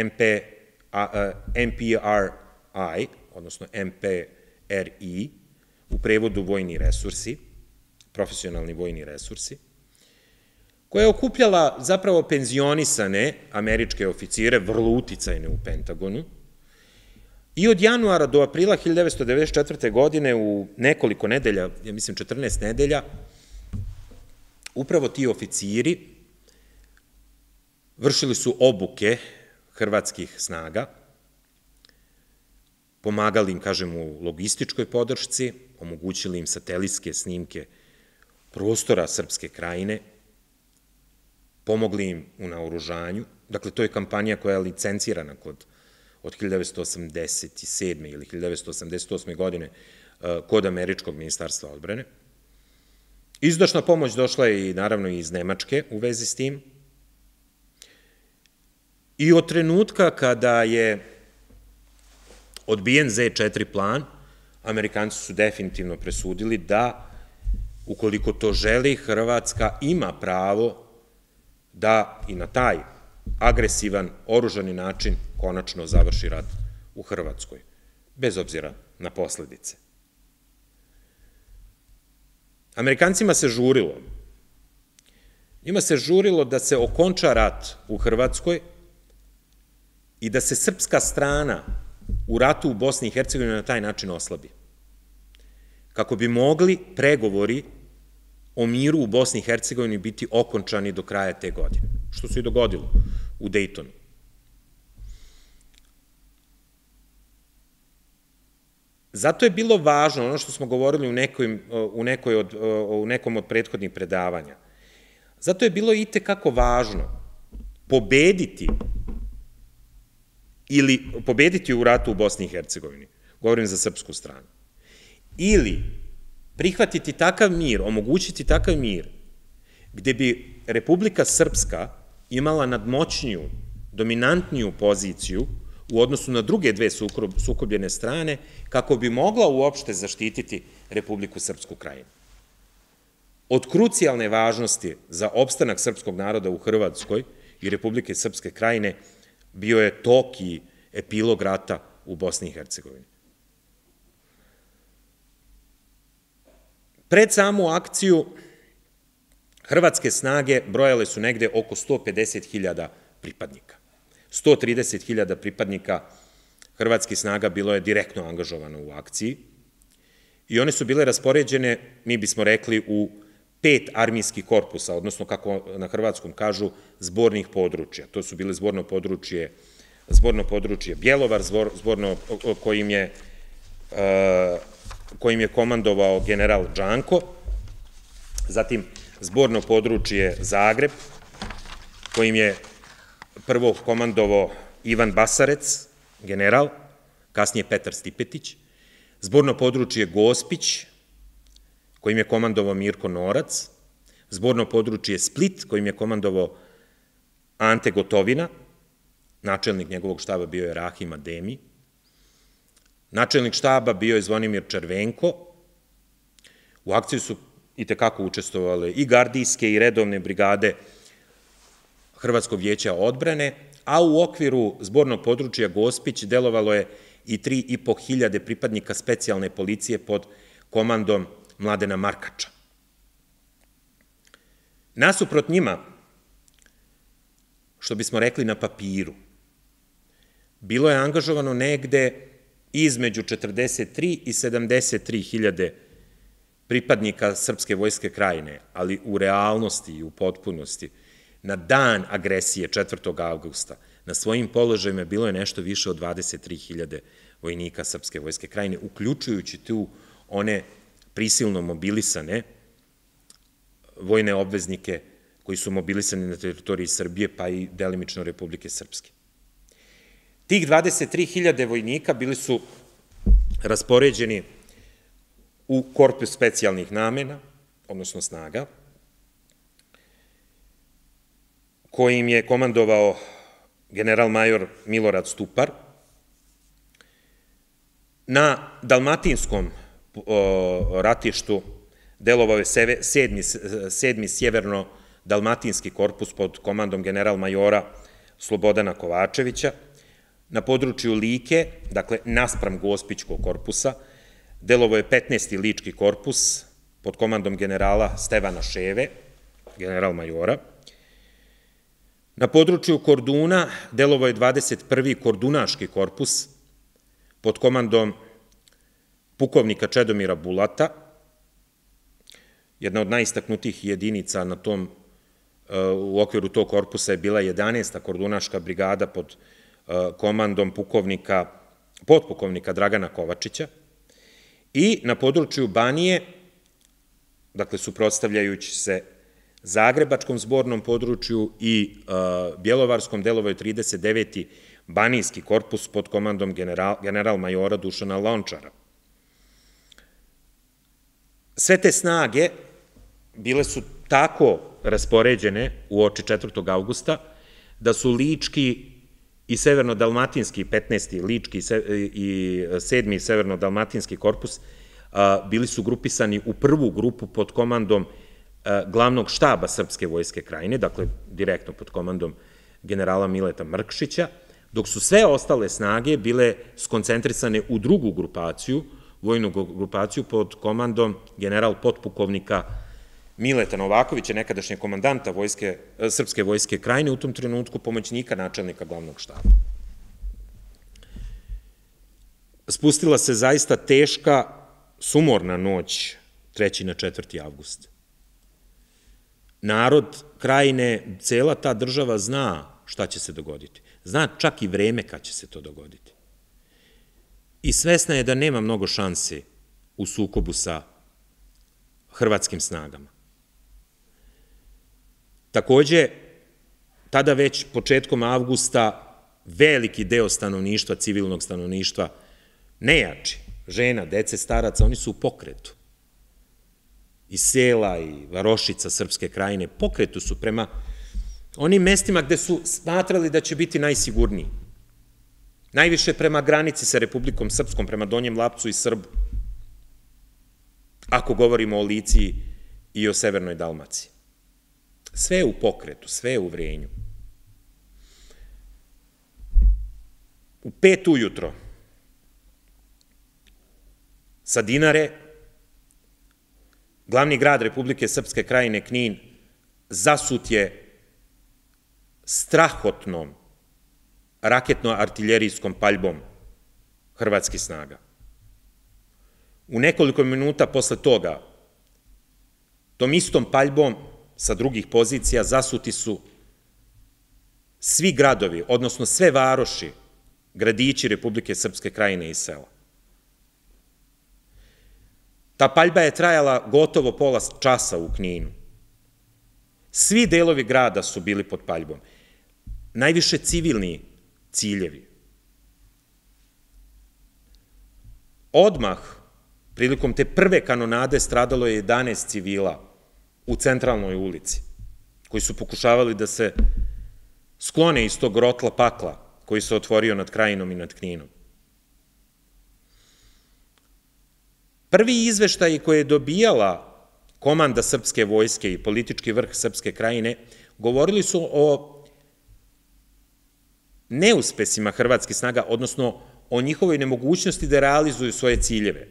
MPRI, odnosno MPRI, u prevodu vojni resursi, profesionalni vojni resursi, koja je okupljala zapravo penzionisane američke oficire, vrlo uticajne u Pentagonu, i od januara do aprila 1994. godine u nekoliko nedelja, ja mislim 14 nedelja, upravo ti oficiri vršili su obuke hrvatskih snaga, pomagali im, kažem, u logističkoj podršci, omogućili im satelitske snimke prostora Srpske krajine, pomogli im u naoružanju. Dakle, to je kampanja koja je licencirana od 1987. ili 1988. godine kod američkog ministarstva odbrane. Izdašna pomoć došla je i naravno iz Nemačke u vezi s tim. I od trenutka kada je odbijen Z4 plan, Amerikanci su definitivno presudili da, ukoliko to želi, Hrvatska ima pravo da i na taj agresivan, oružani način konačno završi rat u Hrvatskoj, bez obzira na posledice. Amerikancima se žurilo. Njima se žurilo da se okonča rat u Hrvatskoj i da se srpska strana u ratu u Bosni i Hercegovini na taj način oslabi. Kako bi mogli pregovori o miru u Bosni i Hercegovini biti okončani do kraja te godine, što se i dogodilo u Dejtonu. Zato je bilo važno, ono što smo govorili u nekom od prethodnih predavanja, zato je bilo i tekako važno pobediti u ratu u Bosni i Hercegovini, govorim za srpsku stranu, ili prihvatiti takav mir, omogućiti takav mir, gde bi Republika Srpska imala nadmoćniju, dominantniju poziciju u odnosu na druge dve sukobljene strane, kako bi mogla uopšte zaštititi Republiku Srpsku krajinu. Od krucijalne važnosti za opstanak srpskog naroda u Hrvatskoj i Republike Srpske krajine bio je tok i epilog rata u Bosni i Hercegovini. Pred samu akciju hrvatske snage brojale su negde oko 150.000 pripadnika. 130.000 pripadnika hrvatskih snaga bilo je direktno angažovano u akciji i one su bile raspoređene, mi bismo rekli, u 5 armijskih korpusa, odnosno, kako na hrvatskom kažu, zbornih područja. To su bile zborno područje Bjelovar, zborno kojim je komandovao general Đanko, zatim zborno područje Zagreb, kojim je prvo komandovao Ivan Basarec, general, kasnije Petar Stipetić, zborno područje Gospić, kojim je komandovao Mirko Norac, zborno područje Split, kojim je komandovao Ante Gotovina, načelnik njegovog štaba bio je Rahim Ademi, načelnik štaba bio je Zvonimir Červenko, u akciji su i tekako učestvovale i gardijske i redovne brigade Hrvatskog vijeća odbrane, a u okviru zbornog područja Gospić delovalo je i 3.500 pripadnika specijalne policije pod komandom Mladena Markača. Nasuprot njima, što bismo rekli na papiru, bilo je angažovano negde između 43 i 73.000 pripadnika Srpske vojske krajine, ali u realnosti i u potpunosti, na dan agresije 4. avgusta, na svojim položajima bilo je nešto više od 23.000 vojnika Srpske vojske krajine, uključujući tu one prisilno mobilisane vojne obveznike koji su mobilisani na teritoriji Srbije, pa i delimično Republike Srpske. Tih 23.000 vojnika bili su raspoređeni u korpus specijalnih namena, odnosno snaga, kojim je komandovao general major Milorad Stupar, Na dalmatinskom ratištu delovao je 7. sjeverno-dalmatinski korpus pod komandom general-majora Slobodana Kovačevića. Na području Like, dakle naspram Gospićkog korpusa, delovao je 15. lički korpus pod komandom generala Stevana Ševe, general-majora. Na području Korduna delovao je 21. kordunaški korpus pod komandom pukovnika Čedomira Bulata. Jedna od najistaknutijih jedinica u okviru tog korpusa je bila 11. kordunaška brigada pod komandom potpukovnika Dragana Kovačića. I na području Banije, dakle suprotstavljajući se Zagrebačkom zbornom području i Bjelovarskom, delovao je 39. Banijski korpus pod komandom general-majora Dušana Lončara. Sve te snage bile su tako raspoređene u oči 4. avgusta da su lički i severno-dalmatinski, 15. lički i 7. severno-dalmatinski korpus bili su grupisani u prvu grupu pod komandom glavnog štaba Srpske vojske Krajine, dakle direktno pod komandom generala Mileta Mrkšića, dok su sve ostale snage bile skoncentrisane u drugu grupaciju, vojnu grupaciju pod komandom general potpukovnika Mileta Novakovića, nekadašnjeg komandanta Srpske vojske Krajine, u tom trenutku pomoćnika načelnika glavnog štaba. Spustila se zaista teška, sumorna noć 3. na 4. avgust. Narod Krajine, cela ta država zna šta će se dogoditi. Zna čak i vreme kad će se to dogoditi. I svesna je da nema mnogo šanse u sukobu sa hrvatskim snagama. Takođe, tada već početkom avgusta veliki deo stanovništva, civilnog stanovništva, nejači, žena, dece, staraca, oni su u pokretu. I sela i varošica Srpske Krajine pokretu su prema onim mestima gde su smatrali da će biti najsigurniji. Najviše prema granici sa Republikom Srpskom, prema Donjem Lapcu i Srbu, ako govorimo o Lici i o Severnoj Dalmaciji. Sve je u pokretu, sve je u vrenju. U 5 ujutro sa Dinare, glavni grad Republike Srpske Krajine, Knin, zasut je strahotnom raketno-artiljerijskom paljbom hrvatskih snaga. U nekoliko minuta posle toga, tom istom paljbom sa drugih pozicija zasuti su svi gradovi, odnosno sve varoši, gradići Republike Srpske Krajine i sela. Ta paljba je trajala gotovo pola časa u Kninu. Svi delovi grada su bili pod paljbom. Najviše civilni ciljevi. Odmah, prilikom te prve kanonade, stradalo je 11 civila u centralnoj ulici, koji su pokušavali da se sklone iz tog rotla pakla koji se otvorio nad Krajinom i nad Kninom. Prvi izveštaji koje je dobijala komanda Srpske vojske i politički vrh Srpske Krajine govorili su o neuspesima hrvatskih snaga, odnosno o njihovoj nemogućnosti da realizuju svoje ciljeve.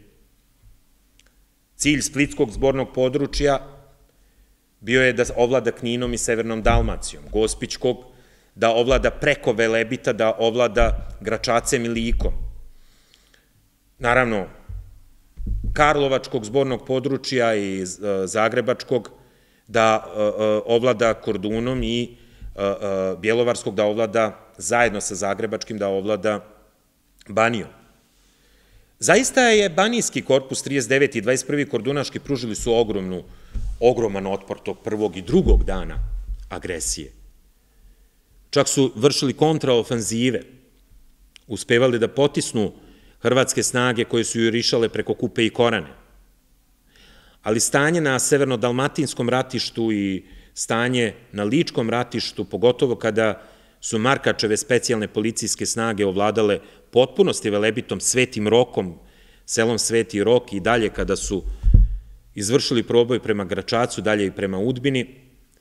Cilj Splitskog zbornog područja bio je da ovlada Kninom i Severnom Dalmacijom, Gospićkog da ovlada preko Velebita, da ovlada Gračacem i Likom. Naravno, Karlovačkog zbornog područja i Zagrebačkog da ovlada Kordunom i Bjelovarskog da ovlada, zajedno sa Zagrebačkim, da ovlada Banijom. Zaista je Banijski korpus 39. i 21. kordunaški pružili su ogroman otpor tog prvog i drugog dana agresije. Čak su vršili kontraofanzive, uspevali da potisnu hrvatske snage koje su jurišale preko Kupe i Korane. Ali stanje na severno-dalmatinskom ratištu i stanje na Ličkom ratištu, pogotovo kada su Markačeve specijalne policijske snage ovladale potpunosti Velebitom, Svetim Rokom, selom Sveti Rok i dalje kada su izvršili proboj prema Gračacu, dalje i prema Udbini.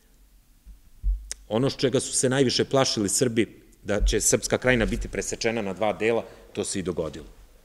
Ono čega su se najviše plašili Srbi, da će Srpska krajina biti presečena na dva dela, to se i dogodilo.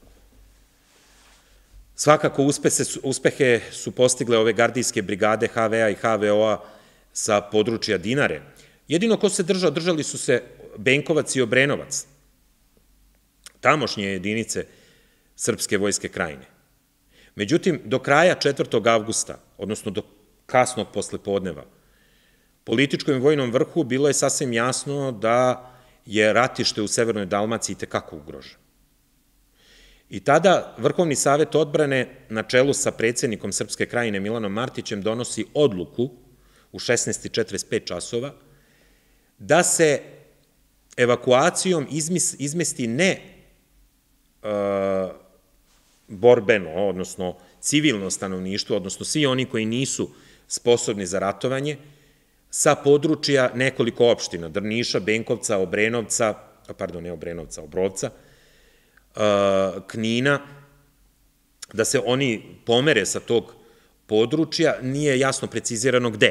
Svakako uspehe su postigle ove gardijske brigade HV-a i HVO-a sa područja Dinare. Jedino ko se držali su se Benkovac i Obrenovac, tamošnje jedinice Srpske vojske krajine. Međutim, do kraja 4. avgusta, odnosno do kasnog poslepodneva, političkom i vojnom vrhu bilo je sasvim jasno da je ratište u Severnoj Dalmaciji tekako ugroženo. I tada Vrhovni savet odbrane na čelu sa predsjednikom Srpske krajine Milanom Martićem donosi odluku u 16:45 časova da se evakuacijom izmesti ne borbeno, odnosno civilno stanovništvo, odnosno svi oni koji nisu sposobni za ratovanje, sa područja nekoliko opština, Drniša, Benkovca, Obrenovca, pardon, ne Obrenovca, Obrovca, Knina, da se oni pomere sa tog područja, nije jasno precizirano gde.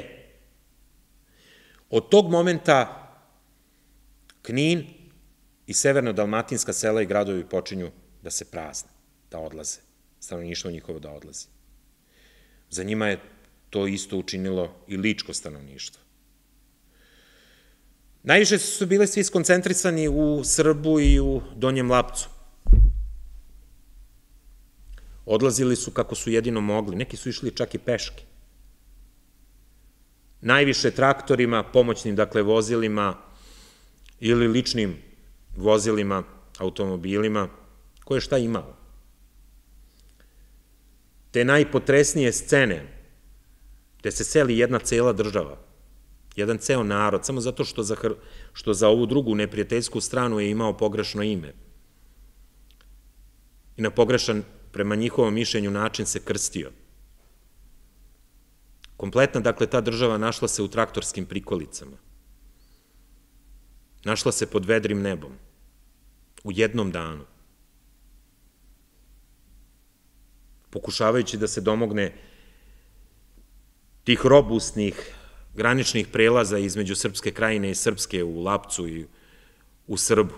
Od tog momenta Knin i severnodalmatinska sela i gradovi počinju da se prazne, da odlaze, stanovništvo njihovo da odlazi. Za njima je to isto učinilo i ličko stanovništvo. Najviše su bili svi skoncentrisani u Srbu i u Donjem Lapcu. Odlazili su kako su jedino mogli, neki su išli čak i peške. Najviše traktorima, pomoćnim, dakle, vozilima ili ličnim vozilima, automobilima, koje šta imao. Te najpotresnije scene, gde se seli jedna cela država, jedan ceo narod, samo zato što za ovu drugu neprijateljsku stranu je imao pogrešno ime i na pogrešan, prema njihovom mišljenju, način se krstio. Kompletna, dakle, ta država našla se u traktorskim prikolicama. Našla se pod vedrim nebom. U jednom danu. Pokušavajući da se domogne tih robustnih graničnih prelaza između Srpske krajine i Srpske u Lapcu i u Srbu.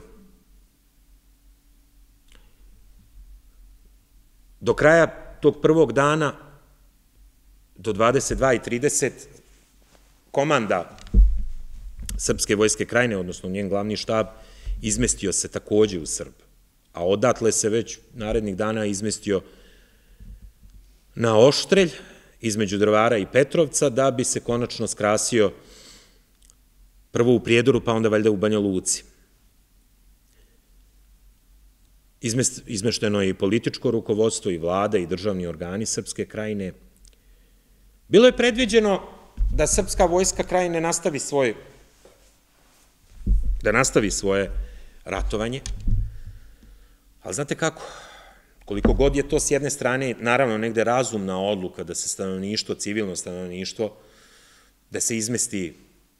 Do kraja tog prvog dana, do 22:30, komanda Srpske vojske krajine, odnosno njen glavni štab, izmestio se takođe u Srb, a odatle se već narednih dana izmestio na Oštrelj, između Drvara i Petrovca, da bi se konačno skrasio prvo u Prijedoru, pa onda valjda u Banja Luci. Izmešteno je i političko rukovodstvo, i vlada, i državni organi Srpske krajine. Bilo je predviđeno da Srpska vojska krajine nastavi svoje ratovanje, ali znate kako, koliko god je to s jedne strane, naravno, negde razumna odluka da se stanovništvo, civilno stanovništvo, da se izmesti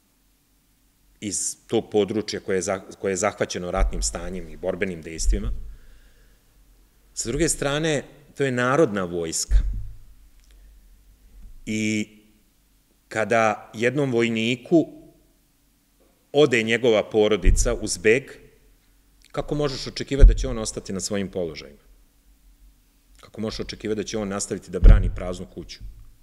iz tog područja koje je zahvaćeno ratnim stanjem i borbenim dejstvima, sa druge strane, to je narodna vojska. I kada jednom vojniku ode njegova porodica uz beg, kako možeš očekivati da će on ostati na svojim položajima? Kako možeš očekivati da će on nastaviti da brani praznu kuću?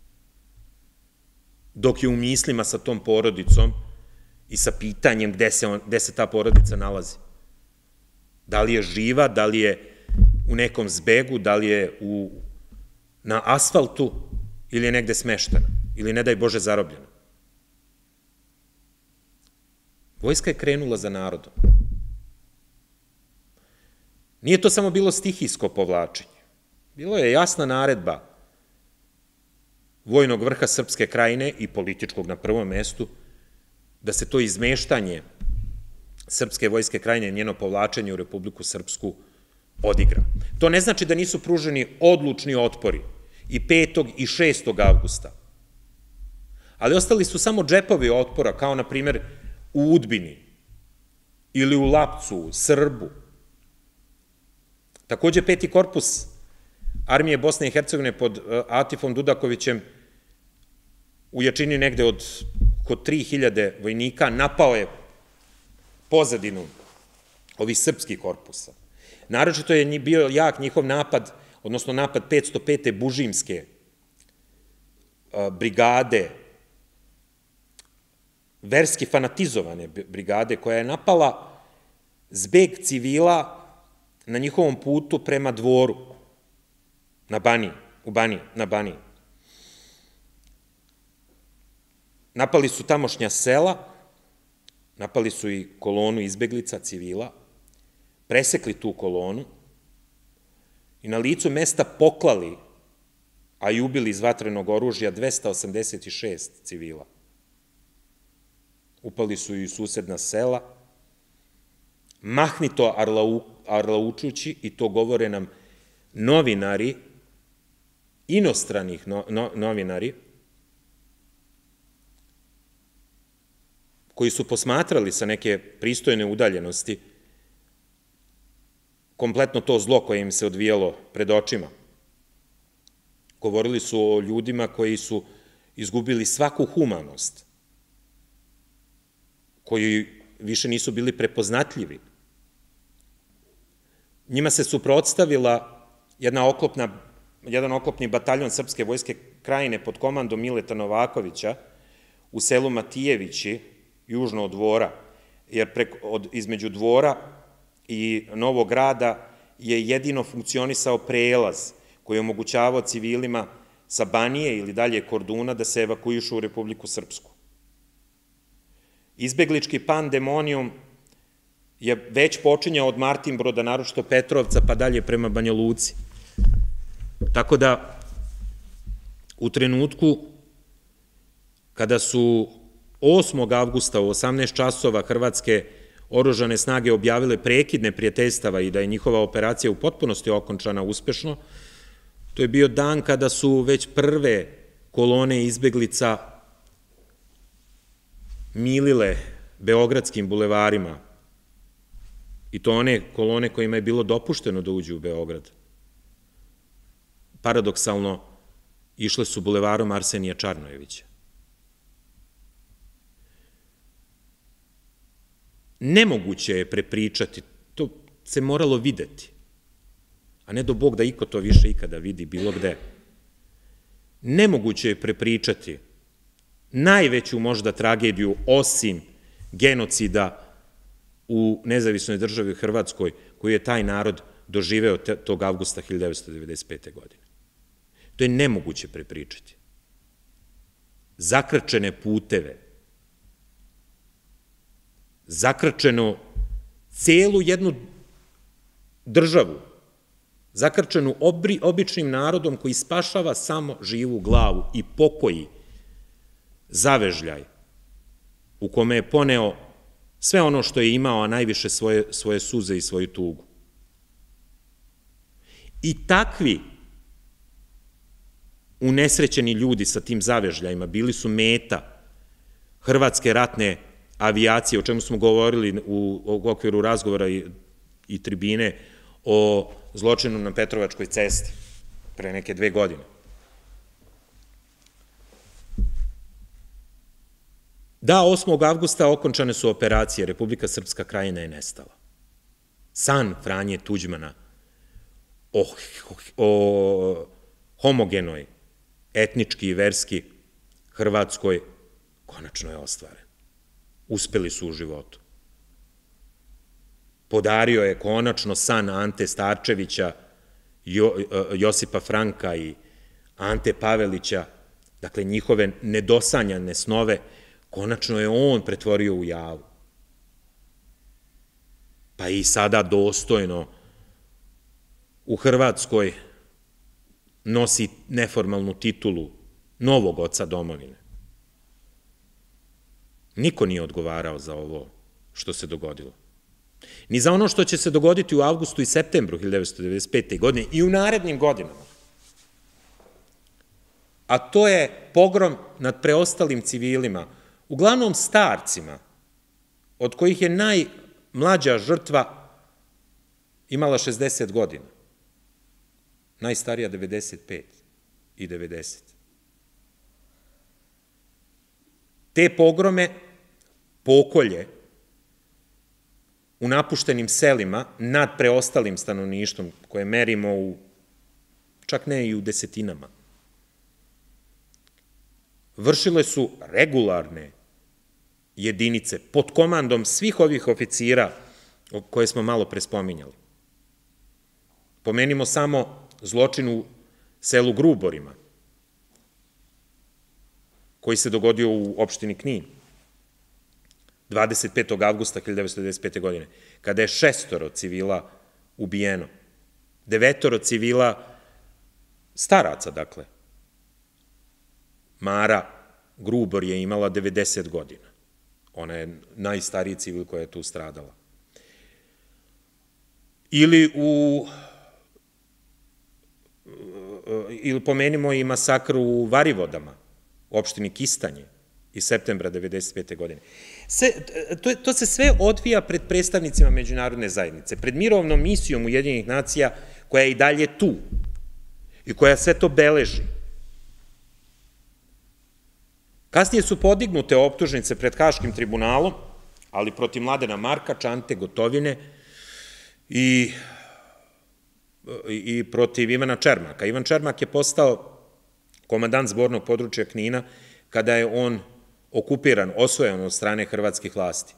Dok je u mislima sa tom porodicom i sa pitanjem gde se ta porodica nalazi. Da li je živa, da li je u nekom zbegu, da li je na asfaltu ili je negde smeštena, ili ne daj Bože zarobljena. Vojska je krenula za narodom. Nije to samo bilo stihijsko povlačenje. Bilo je jasna naredba vojnog vrha Srpske krajine i političkog na prvom mestu da se to izmeštanje Srpske vojske krajine i njeno povlačenje u Republiku Srpsku odigra. To ne znači da nisu pruženi odlučni otpori i 5. i 6. avgusta, ali ostali su samo džepovi otpora, kao na primer u Udbini, ili u Lapcu, Srbu. Takođe, 5. korpus armije Bosne i Hercegovine pod Atifom Dudakovićem u jačini negde od oko 3000 vojnika napao je pozadinu ovih srpskih korpusa. Naročito je bio jak njihov napad, odnosno napad 505. Bužimske brigade, verski fanatizovane brigade, koja je napala zbeg civila na njihovom putu prema Dvoru, na Baniji. Napali su tamošnja sela, napali su i kolonu izbeglica, civila, presekli tu kolonu i na licu mesta poklali, a i ubili iz vatrenog oružja 286 civila. Upali su i u susedna sela, mahnito arlaučući, i to govore nam novinari, inostranih novinari, koji su posmatrali sa neke pristojne udaljenosti kompletno to zlo koje im se odvijalo pred očima. Govorili su o ljudima koji su izgubili svaku humanost, koji više nisu bili prepoznatljivi. Njima se suprotstavila jedan oklopni bataljon Srpske vojske Krajine pod komandom Mileta Novakovića u selu Matijevići, južno od Dvora, jer između Dvora i Novog Grada je jedino funkcionisao prelaz koji je omogućavao civilima sa Banije ili dalje Korduna da se evakuišu u Republiku Srpsku. Izbeglički pandemonijum je već počinjao od Martinbroda, naročito Petrovca, pa dalje prema Banja Luci. Tako da, u trenutku kada su 8. avgusta u 18 časova hrvatske oružane snage objavile prekid neprijateljstava i da je njihova operacija u potpunosti okončana uspešno, to je bio dan kada su već prve kolone izbeglica milile beogradskim bulevarima, i to one kolone kojima je bilo dopušteno da uđu u Beograd. Paradoksalno, išle su bulevarom Arsenija Čarnojevića. Nemoguće je prepričati, to se moralo videti, a ne do Bog da iko to više ikada vidi bilo gde. Nemoguće je prepričati najveću možda tragediju osim genocida u nezavisnoj državi Hrvatskoj koju je taj narod doživeo tog avgusta 1995. godine. To je nemoguće prepričati. Zakrčene puteve, zakrčenu celu jednu državu, zakrčenu običnim narodom koji spašava samo živu glavu i pokoji zavežljaj u kome je poneo sve ono što je imao, a najviše svoje suze i svoju tugu. I takvi unesrećeni ljudi sa tim zavežljajima bili su meta hrvatske ratne avijacije, o čemu smo govorili u okviru razgovora i tribine o zločinu na Petrovačkoj cesti pre neke 2 godine. Da, 8. avgusta okončane su operacije, Republika Srpska Krajina je nestala. San Franje Tuđmana o homogenoj, etnički i verski Hrvatskoj konačno je ostvaren. Uspeli su u životu. Podario je konačno san Ante Starčevića, Josipa Franka i Ante Pavelića, dakle njihove nedosanjane snove, konačno je on pretvorio u javu. Pa i sada dostojno u Hrvatskoj nosi neformalnu titulu novog oca domovine. Niko nije odgovarao za ovo što se dogodilo. Ni za ono što će se dogoditi u avgustu i septembru 1995. godine i u narednim godinama. A to je pogrom nad preostalim civilima, uglavnom starcima, od kojih je najmlađa žrtva imala 60 godina, najstarija 95 i 90. Te pogrome, pokolje u napuštenim selima nad preostalim stanovništvom, koje merimo čak ne i u desetinama, vršile su regularne jedinice pod komandom svih ovih oficira koje smo malo pre spominjali. Pomenimo samo zločin u selu Gruborima, koji se dogodio u opštini Knin 25. avgusta 1995. godine, kada je 6 civila ubijeno, 9 civila staraca, dakle. Mara Grubor je imala 90 godina. Ona je najstariji civil koja je tu stradala. Ili pomenimo i masakr u Varivodama, u opštini Kistanje, iz septembra 1995. godine. To se sve odvija pred predstavnicima međunarodne zajednice, pred mirovnom misijom Ujedinjenih nacija, koja je i dalje tu i koja sve to beleži. Kasnije su podignute optužnice pred Haškim tribunalom, ali protiv Mladena Markača, Ante Gotovine i protiv Ivana Čermaka. Ivan Čermak je postao komandant zbornog područja Knina kada je on okupiran, osvojen od strane hrvatskih vlasti.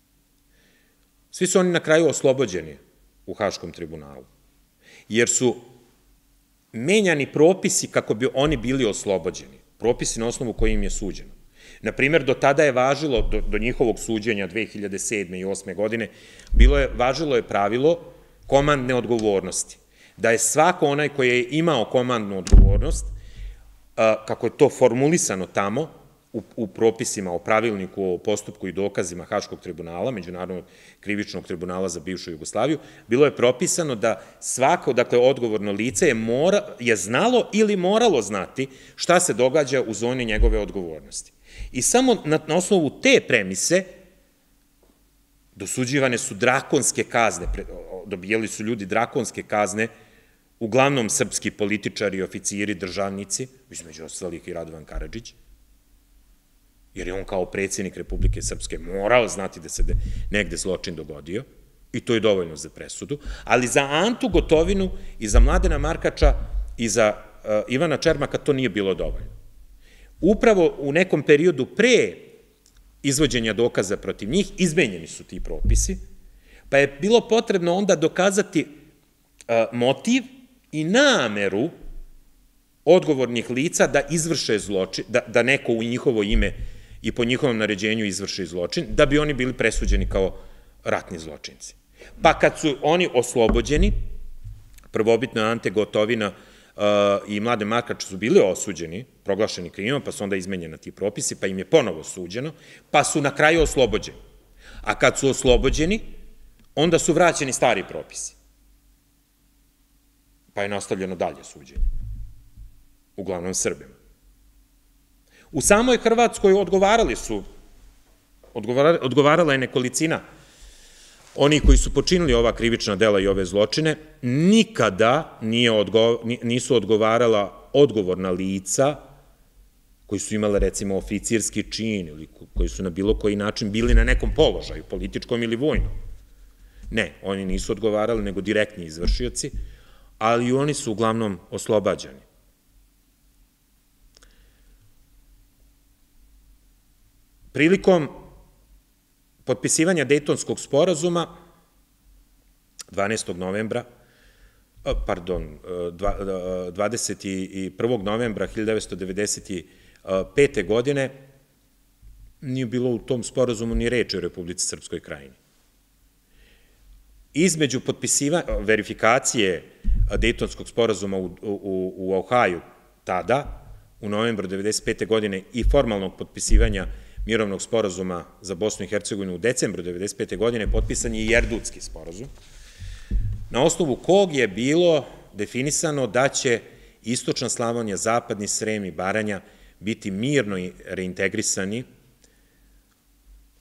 Svi su oni na kraju oslobođeni u Haškom tribunalu, jer su menjani propisi kako bi oni bili oslobođeni, propisi na osnovu kojim je suđeno. Naprimer, do tada je važilo, do njihovog suđenja 2007. i 2008. godine, važilo je pravilo komandne odgovornosti, da je svako onaj koji je imao komandnu odgovornost, kako je to formulisano tamo, u propisima o pravilniku o postupku i dokazima Haškog tribunala, Međunarodnog krivičnog tribunala za bivšu Jugoslaviju, bilo je propisano da svako, dakle, odgovorno lice je znalo ili moralo znati šta se događa u zoni njegove odgovornosti. I samo na osnovu te premise dosuđivane su drakonske kazne, dobijali su ljudi drakonske kazne, uglavnom srpski političari, oficiri, državnici, između ostalih i Radovan Karadžić, jer je on kao predsjednik Republike Srpske morao znati da se negde zločin dogodio, i to je dovoljno za presudu, ali za Antu Gotovinu i za Mladena Markača i za Ivana Čermaka to nije bilo dovoljno. Upravo u nekom periodu pre izvođenja dokaza protiv njih izmenjeni su ti propisi, pa je bilo potrebno onda dokazati motiv i nameru odgovornih lica da izvrše zločin, da neko u njihovo ime i po njihovom naređenju izvrši zločin, da bi oni bili presuđeni kao ratni zločinci. Pa kad su oni oslobođeni, prvobitno Ante Gotovina i Mladen Markač su bili osuđeni, proglašeni krivima, pa su onda izmenjeni ti propisi, pa im je ponovo suđeno, pa su na kraju oslobođeni. A kad su oslobođeni, onda su vraćeni stari propisi. Pa je nastavljeno dalje suđenje. Uglavnom Srbima. U samoj Hrvatskoj odgovarala je nekolicina oni koji su počinili ova krivična dela i ove zločine, nikada nisu odgovarala odgovorna lica koji su imale, recimo, oficirski čin ili koji su na bilo koji način bili na nekom položaju, političkom ili vojnom. Ne, oni nisu odgovarali, nego direktni izvršioci, ali i oni su uglavnom oslobađani. Prilikom potpisivanja Dejtonskog sporazuma 21. novembra 1995. godine nije bilo u tom sporazumu ni reči o Republici Srpskoj Krajini. Između verifikacije Dejtonskog sporazuma u Ohaju tada, u novembru 1995. godine, i formalnog potpisivanja mirovnog sporazuma za Bosnu i Hercegovinu u decembru 1995. godine, potpisan je i Erdutski sporazum, na osnovu kog je bilo definisano da će Istočna Slavonija, Zapadni Srem i Baranja biti mirno reintegrisani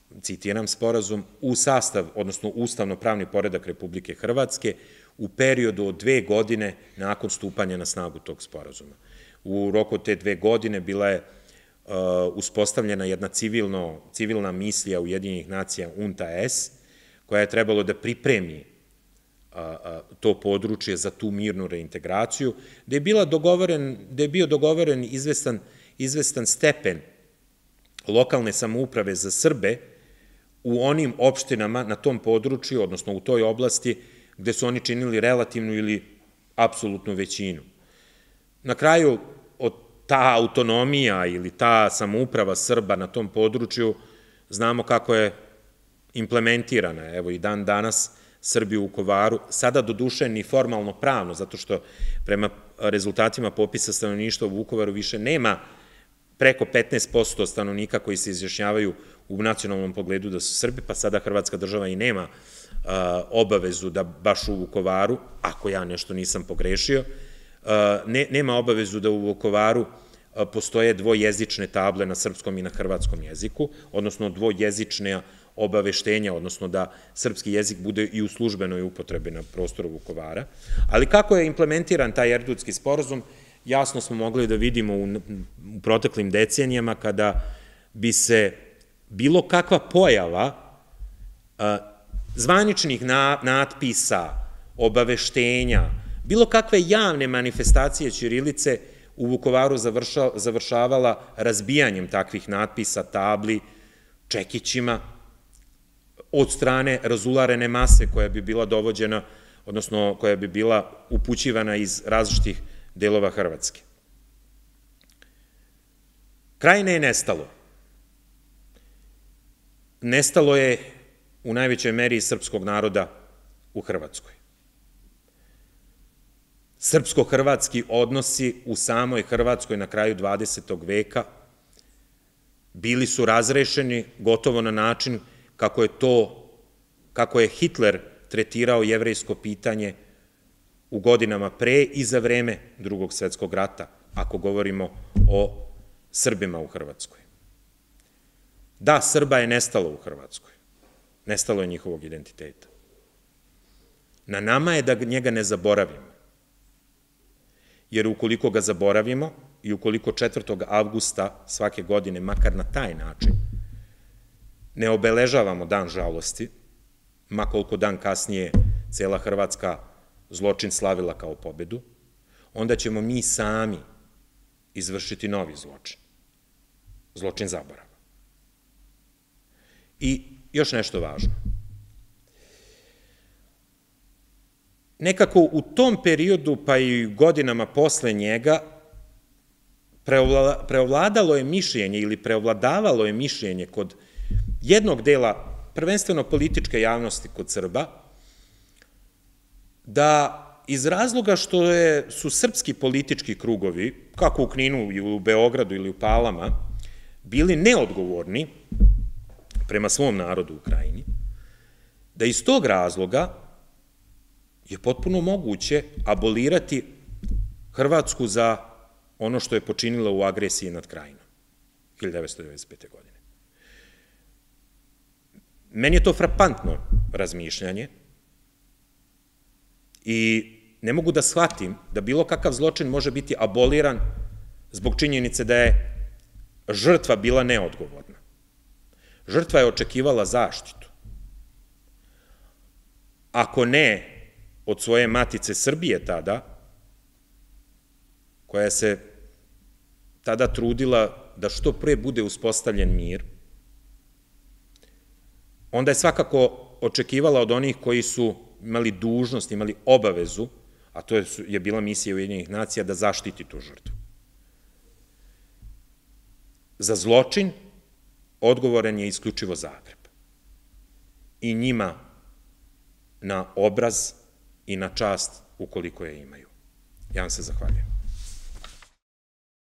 citiram sporazum, u sastav, odnosno ustavno-pravni poredak Republike Hrvatske u periodu od 2 godine nakon stupanja na snagu tog sporazuma. U roku od te 2 godine bila je uspostavljena jedna civilna misija Ujedinjenih nacija UNTAES, koja je trebalo da pripremi to područje za tu mirnu reintegraciju, gde je bio dogovoren izvestan stepen lokalne samouprave za Srbe u onim opštinama na tom području, odnosno u toj oblasti, gde su oni činili relativnu ili apsolutnu većinu. Na kraju, ta autonomija ili ta samouprava Srba na tom području, znamo kako je implementirana. Evo i dan danas Srbi u Vukovaru, sada doduše ni formalno pravno, zato što prema rezultatima popisa stanovništva u Vukovaru više nema preko 15% stanovnika koji se izjašnjavaju u nacionalnom pogledu da su Srbi, pa sada Hrvatska država i nema obavezu da baš u Vukovaru, ako ja nešto nisam pogrešio, nema obavezu da u Vukovaru postoje dvojezične table na srpskom i na hrvatskom jeziku, odnosno dvojezične obaveštenja, odnosno da srpski jezik bude i u službenoj upotrebi na prostoru Vukovara. Ali kako je implementiran taj Erdutski sporazum, jasno smo mogli da vidimo u proteklim decenijama kada bi se bilo kakva pojava zvaničnih natpisa, obaveštenja, bilo kakve javne manifestacije ćirilice u Vukovaru završavala razbijanjem takvih natpisa, tabli, čekićima od strane razularene mase koja bi bila dovođena, odnosno koja bi bila upućivana iz različitih delova Hrvatske. Krajine je nestalo. Nestalo je u najvećoj meri srpskog naroda u Hrvatskoj. Srpsko-hrvatski odnosi u samoj Hrvatskoj na kraju 20. veka bili su razrešeni gotovo na način kako je Hitler tretirao jevrejsko pitanje u godinama pre i za vreme Drugog svetskog rata, ako govorimo o Srbima u Hrvatskoj. Da, Srba je nestalo u Hrvatskoj. Nestalo je njihovog identiteta. Na nama je da njega ne zaboravimo. Jer ukoliko ga zaboravimo i ukoliko 4. avgusta svake godine, makar na taj način, ne obeležavamo dan žalosti, makoliko dan kasnije cela Hrvatska zločin slavila kao pobedu, onda ćemo mi sami izvršiti novi zločin. Zločin zaborava. I još nešto važno. Nekako u tom periodu, pa i godinama posle njega, preovladalo je mišljenje ili preovladavalo je mišljenje kod jednog dela, prvenstveno političke javnosti kod Srba, da iz razloga što su srpski politički krugovi, kako u Kninu i u Beogradu ili u Palama, bili neodgovorni prema svom narodu u Krajini, da iz tog razloga je potpuno moguće abolirati Hrvatsku za ono što je počinila u agresiji nad Krajinom 1995. godine. Meni je to frapantno razmišljanje i ne mogu da shvatim da bilo kakav zločin može biti aboliran zbog činjenice da je žrtva bila neodgovorna. Žrtva je očekivala zaštitu. Ako ne od svoje matice Srbije tada, koja se tada trudila da što pre bude uspostavljen mir, onda je svakako očekivala od onih koji su imali dužnost, imali obavezu, a to je bila misija Ujedinjenih nacija, da zaštiti tu žrtvu. Za zločin odgovoran je isključivo Zagreb. I njima na obraz i na čast ukoliko je imaju. Ja vam se zahvaljujem.